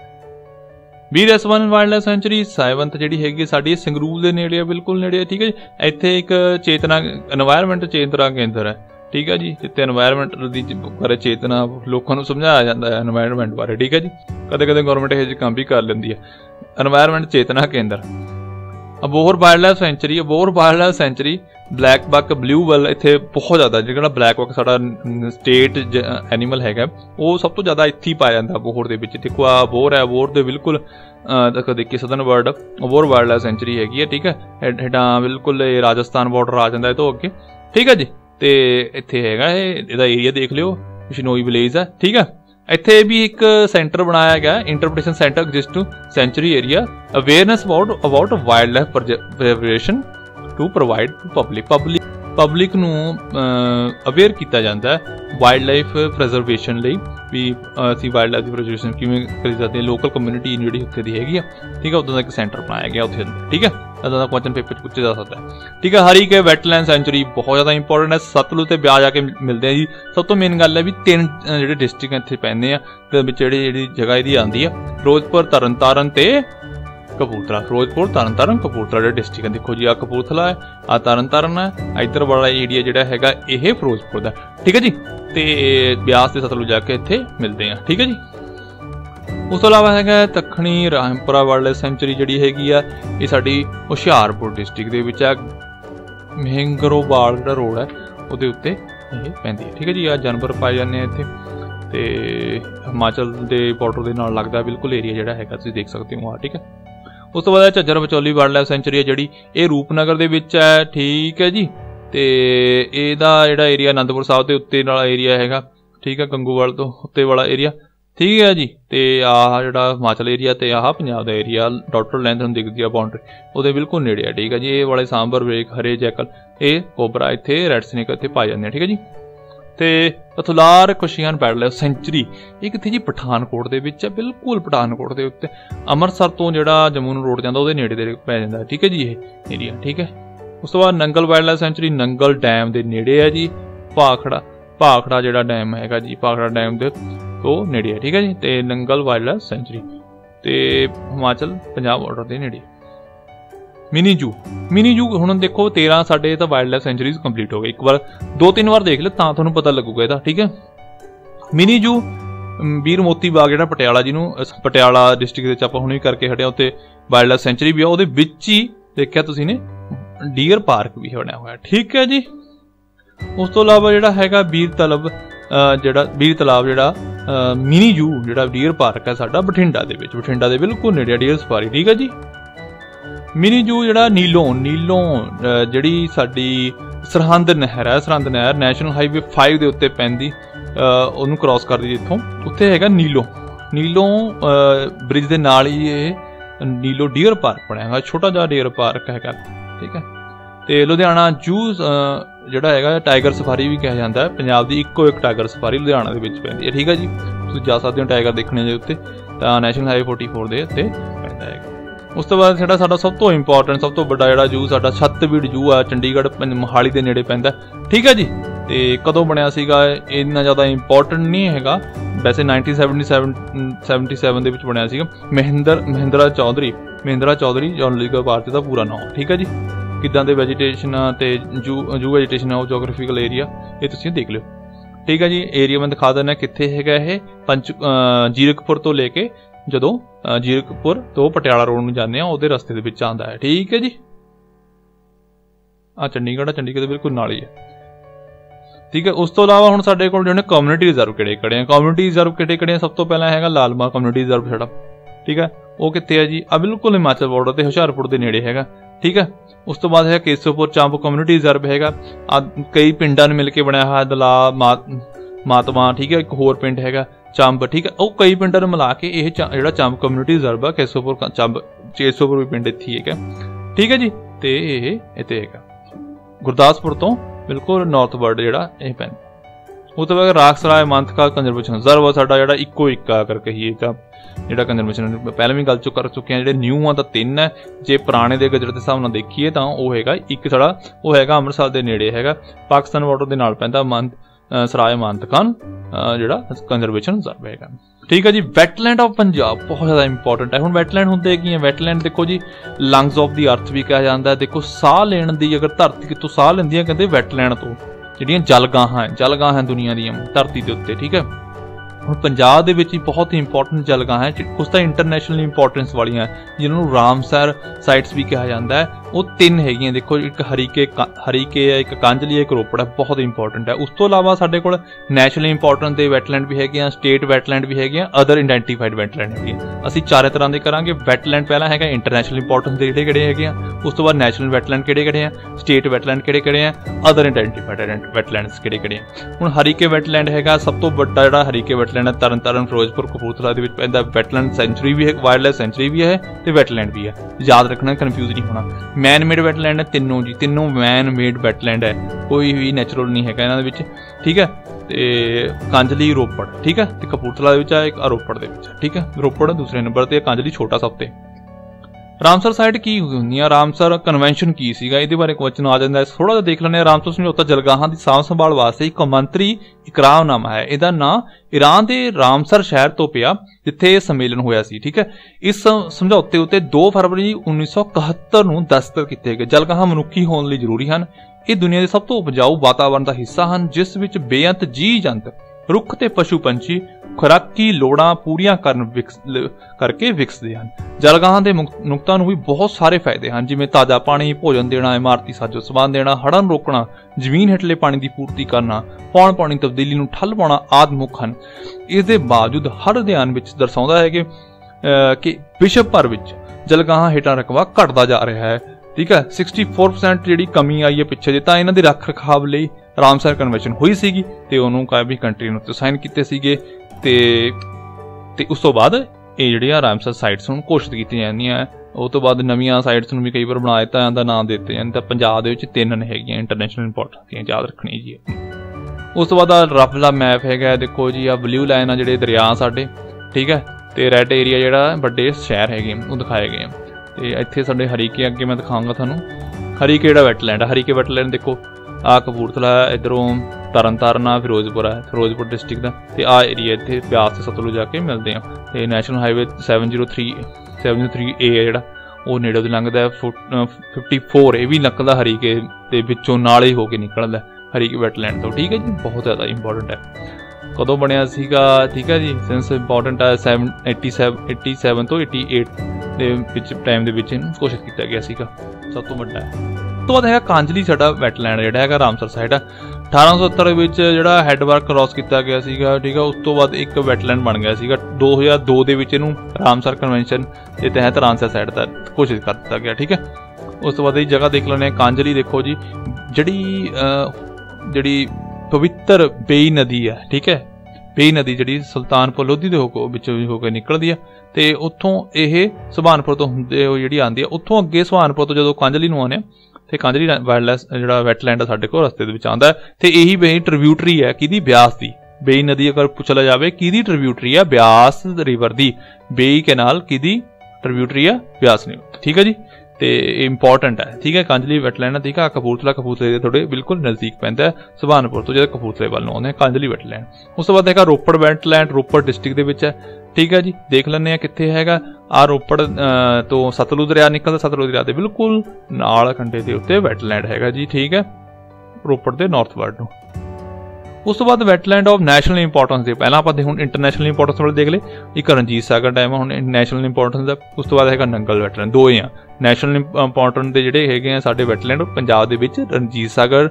Bir Aishvan wild life sanctuary ਸਾਇਵੰਤ ਜਿਹੜੀ ਹੈਗੀ ਸਾਡੀ ਸੰਗਰੂਰ ਦੇ ਨੇੜੇ ਆ, ਬਿਲਕੁਲ ਨੇੜੇ, ਠੀਕ ਹੈ ਜੀ। ਇੱਥੇ ਇੱਕ ਚੇਤਨਾ এনवायरमेंट ਚੇਤਨਾ ਕੇਂਦਰ ਹੈ, ਠੀਕ ਹੈ ਜੀ, ਜਿੱਥੇ এনवायरमेंट ਦੀ ਬਾਰੇ ਚੇਤਨਾ ਲੋਕਾਂ ਨੂੰ ਸਮਝਾਇਆ ਜਾਂਦਾ ਹੈ এনवायरमेंट ਬਾਰੇ, ਠੀਕ ਹੈ ਜੀ। ਕਦੇ ਕਦੇ ਗਵਰਨਮੈਂਟ ਇਹ ਜਿਹੇ ਕੰਮ ਵੀ ਕਰ ਲੈਂਦੀ ਹੈ। এনवायरमेंट ਚੇਤਨਾ ਕੇਂਦਰ। Abohar wild life sanctuary, Abohar wild life sanctuary, black buck, blue bull ਇੱਥੇ ਬਹੁਤ ਜ਼ਿਆਦਾ। ਜਿਹੜਾ ਬਲੈਕ ਬੱਕ ਸਾਡਾ ਸਟੇਟ ਐਨੀਮਲ ਹੈਗਾ, ਉਹ ਸਭ ਤੋਂ ਜ਼ਿਆਦਾ ਇੱਥੇ ਹੀ ਪਾਇਆ ਜਾਂਦਾ ਅਬੋਹਰ ਦੇ ਵਿੱਚ। ਦੇਖੋ ਆ ਅਬੋਹਰ ਹੈ, ਅਬੋਹਰ ਦੇ ਬਿਲਕੁਲ ਦੇਖੋ ਦੇਖੀਏ southern ward Abohar wild life sanctuary ਹੈਗੀ ਹੈ, ਠੀਕ ਹੈ। ਹੇਠਾਂ ਬਿਲਕੁਲ ਇਹ ਰਾਜਸਥਾਨ ਬਾਰਡਰ ਆ ਜਾਂਦਾ ਇਹ ਤੋਂ ਅੱਗੇ, ਠੀਕ ਹੈ ਜੀ। ਤੇ ਇੱਥੇ ਹੈਗਾ ਇਹ ਇਹਦਾ ਏਰੀਆ ਦੇਖ ਲਿਓ, ਬਿਸ਼ਨੋਈ ਵਿਲੇਜ ਹੈ, ਠੀਕ ਹੈ। ਇੱਥੇ ਵੀ ਇੱਕ ਸੈਂਟਰ ਬਣਾਇਆ ਗਿਆ, interpretation centre exist to sanctuary area, awareness about about wild life preservation to provide to public public public ਨੂੰ ਅਵੇਅਰ ਕੀਤਾ ਜਾਂਦਾ ਹੈ ਵਾਈਲਡ ਲਾਈਫ ਪ੍ਰੀਜ਼ਰਵੇਸ਼ਨ ਲਈ, ਵੀ ਅਸੀਂ ਵਾਈਲਡ ਲਾਈਫ ਦੀ ਪ੍ਰੀਜ਼ਰਵੇਸ਼ਨ ਕਿਵੇਂ ਕਰੀ ਸਕਦੇ ਹਾਂ। ਲੋਕਲ ਕਮਿਊਨਿਟੀ ਜਿਹੜੀ ਉੱਥੇ ਦੀ ਹੈਗੀ ਆ, ਠੀਕ ਹੈ, ਉੱਦਾਂ ਦਾ ਇੱਕ ਸੈਂਟਰ ਬਣਾਇਆ ਗਿਆ ਉੱਥੇ, ਠੀਕ ਹੈ। ਇੱਦਾਂ ਦਾ ਕੁਐਸਚਨ ਪੇਪਰ 'ਚ ਪੁੱਛਿਆ ਜਾ ਸਕਦਾ ਹੈ, ਠੀਕ ਹੈ। ਹਰੀ ਕੇ ਵੈਟਲੈਂਡ ਸੈਂਚੁਰੀ ਬਹੁਤ ਜ਼ਿਆਦਾ ਇੰਪੋਰਟੈਂਟ ਹੈ। ਸਤਲੁਜ ਤੇ ਬਿਆਸ ਜਾ ਕੇ ਮਿਲਦੇ ਆ ਜੀ। ਸਭ ਤੋਂ ਮੇਨ ਗੱਲ ਹੈ ਵੀ ਤਿੰਨ ਜਿਹੜੇ ਡਿਸਟ੍ਰਿਕਟ ਇੱਥੇ ਪੈਂਦੇ ਆ, ਤੇ ਵਿੱਚ ਜਿਹੜੀ ਜਿਹੜੀ ਜਗ੍ਹਾ ਇਹਦੀ ਆਉਂਦੀ ਆ, ਫਿਰੋਜ਼ਪੁਰ, ਤਰਨਤਾਰਨ ਤੇ ਕਪੂਰਥਲਾ। ਫਿਰੋਜ਼ਪੁਰ, ਤਰਨਤਾਰਨ, ਕਪੂਰਥਲਾ ਜਿਹੜੇ ਡਿਸਟ੍ਰਿਕਟ ਦੇਖੋ ਜੀ, ਆ ਕਪੂਰਥਲਾ ਹੈ, ਆ ਤਰਨਤਾਰਨ ਹੈ, ਇੱਧਰ ਵਾਲਾ ਏਰੀਆ ਜਿਹੜਾ ਹੈਗਾ ਇਹ ਫਿਰੋਜ਼ਪੁਰ ਦਾ, ਠੀਕ ਹੈ ਜੀ। ਤੇ ਬਿਆਸ ਤੇ ਸਤਲੁਜ ਜਾ ਕੇ ਇੱਥੇ ਮਿਲਦੇ ਆ, ਠੀਕ ਹੈ ਜੀ। ਉਸ ਤੋਂ ਇਲਾਵਾ ਹੈਗਾ ਦੱਖਣੀ ਰਾਮਪੁਰਾ ਵਾਈਲਡ ਲਾਈਫ ਸੈਂਚੁਰੀ ਜਿਹੜੀ ਹੈਗੀ ਆ, ਇਹ ਸਾਡੀ ਹੁਸ਼ਿਆਰਪੁਰ ਡਿਸਟ੍ਰਿਕਟ ਦੇ ਵਿੱਚ ਆ। ਮਹਿੰਗਰੋਵਾਲ ਜਿਹੜਾ ਰੋਡ ਹੈ ਉਹਦੇ ਉੱਤੇ ਇਹ ਪੈਂਦੀ ਹੈ, ਠੀਕ ਹੈ ਜੀ। ਆ ਜਾਨਵਰ ਪਾਏ ਜਾਂਦੇ ਆ ਇੱਥੇ, ਤੇ ਹਿਮਾਚਲ ਦੇ ਬਾਰਡਰ ਦੇ ਨਾਲ ਲੱਗਦਾ ਬਿਲਕੁਲ ਏਰੀਆ ਜਿਹੜਾ ਹੈਗਾ ਤੁਸੀਂ ਦੇਖ ਸਕਦੇ ਹੋ ਆ, ਠੀਕ ਹੈ। उस तो बाद Jhajjar Bachauli wild life sanctuary है जिहड़ी ये रूपनगर दे विच है, ठीक है जी। तो इहदा जिहड़ा एरिया आनंदपुर साहब के उत्ते वाला एरिया हैगा, ठीक है, गंगूवाल तो उत्ते वाला एरिया, ठीक है जी। तो आह जिहड़ा हिमाचल एरिया तो आह पंजाब का एरिया डॉक्टर लाइन तुहानूं दिखदी आ बाउंड्री वो बिल्कुल नेड़े है, ठीक है जी। ये वाले सांबर वेख हरे जैकल ये कोबरा इत्थे रैड स्नेक इत्थे पाए जाते हैं, ठीक है जी। तो Kathlaur Kushlian wild life sanctuary ये कित्थे जी पठानकोट दे विच है, बिल्कुल पठानकोट दे उत्ते अमृतसर तो जिहड़ा जम्मू नूं रोड जांदा उहदे नेड़े दे पै जांदा है, ठीक है जी ये एरिया, ठीक है। उस तो बाद Nangal wild life sanctuary Nangal dam के नेड़े है जी। भाखड़ा भाखड़ा जिहड़ा डैम हैगा जी, भाखड़ा डैम के तो नेड़े है, ठीक है जी। तो नंगल वाइल्ड लाइफ सेंचुरी तो हिमाचल पंजाब बॉर्डर के नेड़े। मिनी जू मिनी जू हुण देखो तेरह साढ़े तो वाइल्ड लाइफ सेंचुरीज कंप्लीट हो गई, एक बार दो तीन बार देख लो तां तुहानूं पता लगूगा इहदा, ठीक है। मिनी जू वीर मोती बाग जिहड़ा पटियाला जिन्हों पटियाला डिस्ट्रिक्ट विच आपां हुणे भी करके हटिया, उत्ते वाइल्ड लाइफ सेंचुरी भी है, उहदे विच ही देखिया तुसीं ने डीयर पार्क भी बनया हुआ है, ठीक है जी। उस तो इलावा जिहड़ा हैगा वीर तलब जिहड़ा वीर तलाब जिहड़ा मिनी जू जिहड़ा डीयर पार्क है साडा बठिंडा दे विच, बठिंडा दे बिल्कुल नेड़े डीयर सफारी, ठीक है जी। मिनी जू जिहड़ा नीलों नीलों जिहड़ी साडी सरहंद नहर है, सरहंद नहर नैशनल हाईवे फाइव के उत्ते पैंदी उहनूं क्रॉस करदी जित्थों उत्थे हैगा नीलों नीलों ब्रिज के नाल ही ये नीलो डीयर पार्क बनया हुआ, छोटा जिहा डीयर पार्क हैगा, ठीक है। तो लुधियाना जू जिहड़ा हैगा टाइगर सफारी भी कहा जाता है, पंजाब की इक्को एक टाइगर सफारी लुधियाना दे विच पैंदी है, ठीक है जी। तुसीं जा सकते हो टाइगर देखने दे उत्ते, तां नैशनल हाईवे फोर्टी फोर दे उत्ते पैंदा है। उस तो बाद साडा साडा सब तो इंपॉर्टेंट सब तो बड़ा जिहड़ा जू साडा छत्तबीड़ जू आ चंडीगढ़ मोहाली के नेड़े पैंदा, ठीक है जी। तो कदों बनया सीगा इन्ना ज़्यादा इंपॉर्टेंट नहीं हैगा, वैसे nineteen seventy seven seventy seven के बनया सीगा। महेंद्र महेंद्रा चौधरी महेंद्रा चौधरी जूलॉजिकल पार्क का पूरा नाम, ठीक है जी। किदां दे वैजीटेशन ते जू जू वैजीटेशन है जोग्राफिकल एरिया ये तुसीं देख लिओ, ठीक है जी। एरिया मैं दिखा देना कित्थे हैगा ये पंच जीरकपुर तो लेके जदों जीरकपुर तो पटियाला रोड में जाने उहदे रस्ते दे विच आंदा है, ठीक है जी। आ चंडीगढ़ चंडीगढ़ दे बिल्कुल नाल ही है, ठीक है। उस तो इलावा हुण साडे कोल जिहड़े कम्यूनिटी रिजर्व किहड़े किहड़े हैं, कम्यूनिटी रिजर्व किहड़े किहड़े सब तो पहला हैगा लालमा कम्यूनिटी रिजर्व साडा, ठीक है। वो कित्थे है जी आ बिल्कुल हिमाचल बॉर्डर ते हुशियारपुर के नेड़े हैगा, ठीक है। उस तो बाद है केसोपुर चंब कम्यूनिटी रिजर्व हैगा, कई पिंडां मिल के बनया हुआ दला मात मातमा, ठीक है। एक होर पिंड हैगा चंब, ठीक है। वो कई पिंडां नूं मिला के यह जिहड़ा चंब कम्यूनिटी रिजर्व है केसोपुर चंब केसोपुर भी पिंड इत्थे ही है, ठीक है जी। तो ये इत्थे हैगा गुरदासपुर तो बिल्कुल नॉर्थ वर्ड जिहड़ा यह पैंदा। उस तो बाद राखसराय मानतका कंजरवेशन रिजर्व साडा जिहड़ा इक्को एक आकर कहिए तां जिहड़ा कंजरवेशन पहले भी गल चुक कर चुके हैं, जिहड़े न्यू आ तां तीन है, जे पुराने दे गजट के हिसाब नाल देखीए तां ओह हैगा एक साडा वो हैगा अमृतसर के नेड़े हैगा पाकिस्तान बॉर्डर के नाल पैंदा मान सराय मानतकान जिहड़ा कंजरवेशन रिजर्व हैगा, ठीक है जी। वैटलैंड ऑफ पंजाब बहुत ज़्यादा इंपॉर्टेंट है। हुण वैटलैंड हुंदे की है, वैटलैंड देखो जी लंग्स ऑफ द अर्थ भी कहा जाता है। देखो साह लेण दी अगर धरती कितों साह लैंदी है कहते वैटलैंड तो जिहड़ियां जलगाहां है जलगाहां दुनिया दी धरती के उत्ते, ठीक है। हुण पंजाब दे विच बहुत ही इंपॉर्टेंट जलगाहां है, कुछ तो इंटरनेशनल इंपॉर्टेंस वालियां जिन्होंने रामसर साइट्स भी कहा जाता है। वो तीन हैगियां देखो, एक हरीके हरीके है, एक कांजली है, एक रोपड़ है, बहुत इंपॉर्टेंट है। उस तो इलावा साडे कोल नैशनल इंपॉर्टेंस दे वैटलैंड भी हैगियां, स्टेट वैटलैंड भी हैगियां, अदर आइडेंटिफाइड वैटलैंड हैगियां। असीं चारे तरह दे करांगे। वैटलैंड पहला हैगा इंटरनेशनल इंपॉर्टेंस दे किहड़े हैगियां, उस तो बाद नैशनल वैटलैंड किहड़े किहड़े हैं, स्टेट वैटलैंड किहड़े किहड़े हैं, अदर आइडेंटिफाइड वैटलैंड्स किहड़े किहड़े हैं। हुण हरीके वैटलैंड हैगा सब तो बड़ा जिहड़ा हरीके वैटलैंड है तरन तारण फिरोजपुर कपूरथला दे विच पैंदा। वैटलैंड सेंचुरी भी है, वाइल्ड लाइफ सेंचुरी भी है ते वैटलैंड भी है, याद रखना कन्फ्यूज नहीं होना। मैन मेड वैटलैंड है तीनों जी, तीनों मैन मेड वैटलैंड है, कोई भी नैचुरल नहीं है इन्हां दे विच, ठीक है। ते कांजली रोपड़, ठीक है, ते कपूरथला दे विच है, एक रोपड़ दे विच, ठीक है। रोपड़ दूसरे नंबर ते, कांजली छोटा सब ते। रामसर साइड की हुंदी है, रामसर कन्वेंशन की सीगा, इहदे बारे क्वेश्चन आ जांदा है, थोड़ा जिहा देख लैंदे। रामसर समझौता जलगाहां दी साਂਭ संभाल वास्ते एक मंत्री इकरारनामा है, इहदा नाम ईरान दे रामसर शहर तो पिया जिथे यह सम्मेलन होया सी, ठीक है। इस समझौते उत्ते दो फरवरी उन्नीस सौ इकहत्तर नूं दस्तखत कीते गए। जलगाहां मनुखी होण लई जरूरी हन, ਇਹ दुनिया के सब तो उपजाऊ वातावरण का हिस्सा हैं, जिस विच बेअंत जी जंत रुख ते पशु पंछी खुराकी लोड़ां पूरीआं करन विकस करके विकसदे हैं। जलगाहां दे नुकतां नूं भी बहुत सारे फायदे हैं, जिवें ताज़ा पानी, भोजन देना, इमारती साजो समान देना, हड़ां नूं रोकना, जमीन हेठले पानी की पूर्ति करना, पौण पानी तब्दीली नूं ठल पाउणा आदि मुख हैं। इस दे बावजूद हर अध्ययन विच दर्शाउंदा है कि कि विश्व भर विच जलगाहां हेठां रकबा घटदा जा रहा है। ठीक है, सिक्सटी फोर परसेंट जिहड़ी कमी आई है पिछे जे, तां इन्हां दी रख रखाव लई रामसर कन्वेंशन हुई सीगी ते उहनूं काफी कंट्री ने साइन कीते सीगे ते ते उस तो बाद ये जिहड़ियां रामसर साइट्स हुण घोषित कीतीਆਂ ਜਾਂਦੀਆਂ। उस तो बाद नवीं साइट्स भी कई बार बना दिता जाता, नाम दिते जाते। पंजाब दे विच तीन ने हैगियां इंटरनेशनल इंपोर्टेंस दी, याद रखनी जी। उस तो बाद रफ दा मैप हैगा, देखो जी आ ब्लू लाइन आ जिहड़े दरिया साडे, ठीक है, ते रैड एरिया जिहड़ा वड्डे शहर हैगे वो दिखाए गए। ते इत्थे साडे हरीके अगे मैं दिखाऊंगा तुहानूं। हरीके जिहड़ा वैटलैंड है, हरीके वैटलैंड देखो आ कपूरथला, इधरों तरन तारण आ, फिरोजपुर है, फिरोजपुर डिस्ट्रिक्ट का, ते आ एरिया इत्थे ब्यास ते सतलुज जाके मिलते हैं। ते national highway seven zero three seven zero three A है जिहड़ा वो नेड़े तो लंघदा है। फिफ्टी फोर ये भी निकलदा हरीके दे विचों नाल ही होके निकलदा हरीके वैटलैंड तो। ठीक है जी, बहुत ज़्यादा इंपॉर्टेंट है। कदों बनिया सीगा, ठीक है जी, सिंस इंपॉर्टेंट है seven eighty seven eighty seven तो एटी एट दे विच टाइम दे विच घोषित किया गया सीगा, सब तो वड्डा है। तो बाद है कांजली साडा वैटलैंड जिहड़ा है रामसर साइड है, अठारह सौ सत्तर विच जिहड़ा हैडवर्क क्रॉस किया गया सीगा। ठीक है, उस तो बाद एक वैटलैंड बन गया सीगा। दो हज़ार दो दे विच इहनूं रामसर कन्वेंशन के तहत रामसर साइड का घोषित कर दिया गया। ठीक है, उस तो बाद ये जगह देख लेने कांजली, देखो जी जिहड़ी जिहड़ी पवित्र बेई नदी है। ठीक है, बेई नदी जिहड़ी सुल्तानपुर लोधी दे होको विचों होकर निकलदी है ते उत्थों ये सुभानपुर तो हुंदे होए जिहड़ी आंदी है, उत्थों अगे सुभानपुर तो जदों कांजली नूं आने ते कांजली वाइल्डलाइफ जिहड़ा वैटलैंड साडे कोल रस्ते दे विच आंदा है ते यही बेई ट्रिब्यूटरी है किहदी, ब्यास दी। बेई नदी अगर पुछला जाए किहदी ट्रिब्यूटरी है, ब्यास रिवर दी। बेई कैनाल किहदी ट्रिब्यूटरी है, ब्यास नहीं। ठीक है जी, ते इंपॉर्टेंट है। ठीक है, कांजली वैटलैंड, ठीक है, कपूरथला कपूरथले दे थोड़े बिल्कुल नज़दीक पैंदा है सुभानपुर तो, जो कपूरथले वाल आउंदे कांजली वैटलैंड। उस तो बाद है रोपड़ वैटलैंड, रोपड़ डिस्ट्रिक्ट दे विच है। ठीक है जी, देख लैंदे आ कित्थे हैगा आ रोपड़ तो सतलुज दरिया निकलदा, सतलुज दरिया दे बिल्कुल नाल कंढे दे उत्ते वैटलैंड हैगा जी। ठीक है, रोपड़ दे नॉर्थवर्ड नूं। उस तो बाद वैटलैंड ऑफ नैशनल इंपॉर्टेंस दे पहला आपां हुण इंटरनेशनल इंपॉर्टेंस वाले देख ले, एक रणजीत सागर डैम हुण नैशनल इंपॉर्टेंस दा। उस तो बाद हैगा नंगल वैटलैंड, दो ही आ नैशनल इंपॉर्टेंट दे जिहड़े हैगे आ साडे वैटलैंड पंजाब दे विच रणजीत सागर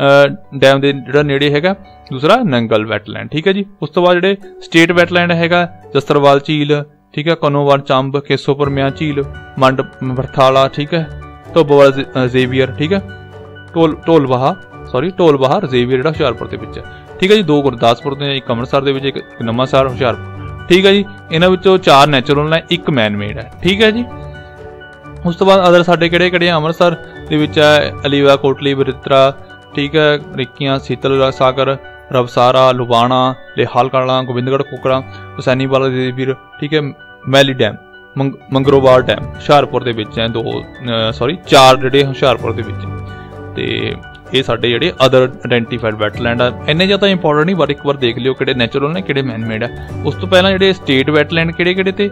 डैम दे जिहड़ा नेड़े हैगा, दूसरा नंगल वैटलैंड। ठीक है जी, उस तो बाद जिहड़े स्टेट वैटलैंड हैगा जसरवाल झील, ठीक है, कनोवार चंब, केसोपुर म्या झील, मंड बरथाला, ठीक है, टोबोवाल जेवियर, ठीक है, टोल टोलवाहा सॉरी टोलवाहा जेवियर जिहड़ा हुशियारपुर दे विच है। ठीक है जी, दो गुरदासपुर दे, एक अमृतसर दे विच, एक नवांशहर हुशियारपुर। ठीक है जी, इन्हां विचों चार नैचुरल ने, एक मैन मेड है। ठीक है जी, उस तो बाद अदर साडे किहड़े किहड़े अमृतसर दे विच है अलीवा कोटली बरित्रा, ठीक है, रिक्कियां शीतल सागर, रवसारा, लुबाना, लेहाल कला, गोबिंदगढ़ कुकड़ा, हुसैनी वाला देवीर, ठीक है, मैली डैम, मंग मंगरोवाल डैम हुशियारपुर दे विच है। दो सॉरी चार जिहड़े हुशियारपुर दे विच ते ये साडे जिहड़े अदर आइडेंटिफाइड वैटलैंड आ। इन्ने ज़्यादा इंपॉर्टेंट नहीं, पर एक बार देख लियो किहड़े नैचुरल ने किहड़े मैन मेड है। उस तो पहला जिहड़े स्टेट वैटलैंड किहड़े किहड़े ते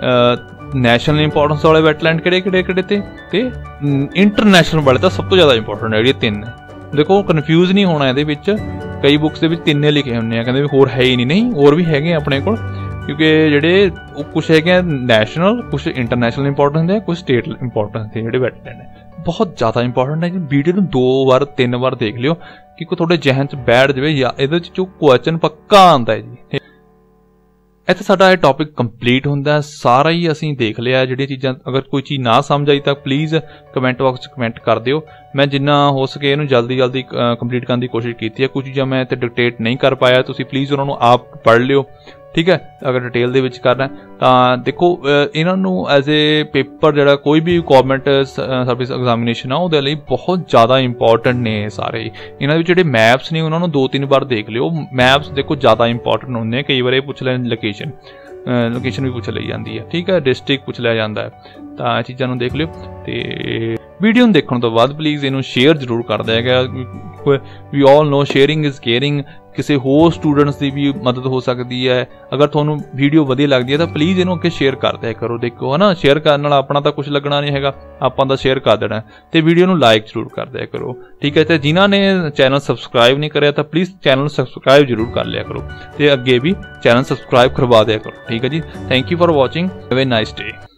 नैशनल इंपॉर्टेंस वाले वैटलैंड किहड़े किहड़े किहड़े ते ते इंटरनैशनल वाले तो सब तो ज़्यादा इंपॉर्टेंट है जिहड़े तीन ने। देखो कन्फ्यूज नहीं होना इहदे विच, कई बुक्स दे विच तिन्ने लिखे हुंदे आ, कहंदे होर है ही नहीं, नहीं होर भी हैगे अपने कोल, क्योंकि जिहड़े कुछ है नैशनल, कुछ इंटरनैशनल इंपॉर्टेंस है, कुछ स्टेट इंपॉर्टेंस है जिहड़े वैटलैंड है। बहुत ज़्यादा इंपॉर्टेंट है जी, वीडियो नूं दो बार तीन बार देख लियो कि कोई थोड़े जहन च बैठ जाए या इहदे च जो क्वेश्चन पक्का आंदा है जी। इत्थे साडा ये टॉपिक कंप्लीट हुंदा है, सारा ही असीं देख लिया। जिहड़ियां चीज़ां अगर कोई चीज़ ना समझ आई तो प्लीज़ कमेंट बॉक्स च कमेंट कर दिओ। मैं जिन्ना हो सके इहनूं जल्दी जल्दी कंप्लीट करने की कोशिश की है। कुछ चीज़ां मैं इत्थे डिक्टेट नहीं कर पाया, तुसीं प्लीज़ उन्हां नूं आप पढ़ लिओ, ठीक है। अगर डिटेल दे विच करना तां देखो इन्हां नूं एज ए पेपर जिहड़ा कोई भी गवर्नमेंट सर्विस एग्जामिनेशन आ उहदे लई बहुत ज़्यादा इंपॉर्टेंट ने सारे। इन्हां दे विच जिहड़े मैप्स ने उन्हां नूं दो तीन बार देख लिओ। मैप्स देखो ज़्यादा इंपॉर्टेंट होंदे, कई बार पुछ लैन लोकेशन लोकेशन भी पुछ ली जाती है, ठीक है, डिस्ट्रिक्ट पुछ लिया जाता है। तो ये चीज़ों देख लियो ते वीडियो देखने तो बाद प्लीज़ इनू शेयर जरूर कर दिया गया। We all know sharing is caring. किसी होर स्टूडेंट्स की भी मदद हो सकती है। अगर थोनू वीडियो वधिया लगती है तो प्लीज़ इनू अगे शेयर कर दिया करो। देखो है ना, शेयर करने नाल अपना तो कुछ लगना नहीं है, आपां दा शेयर कर देना तो वीडियो नू लाइक जरूर कर दिया करो, ठीक है। तो जिन्हों ने चैनल सबसक्राइब नहीं कराया तो प्लीज़ चैनल सबसक्राइब जरूर कर लिया करो, तो अगे भी चैनल सबसक्राइब करवा दिया करो, ठीक है जी। Thank you for watching, have a nice day.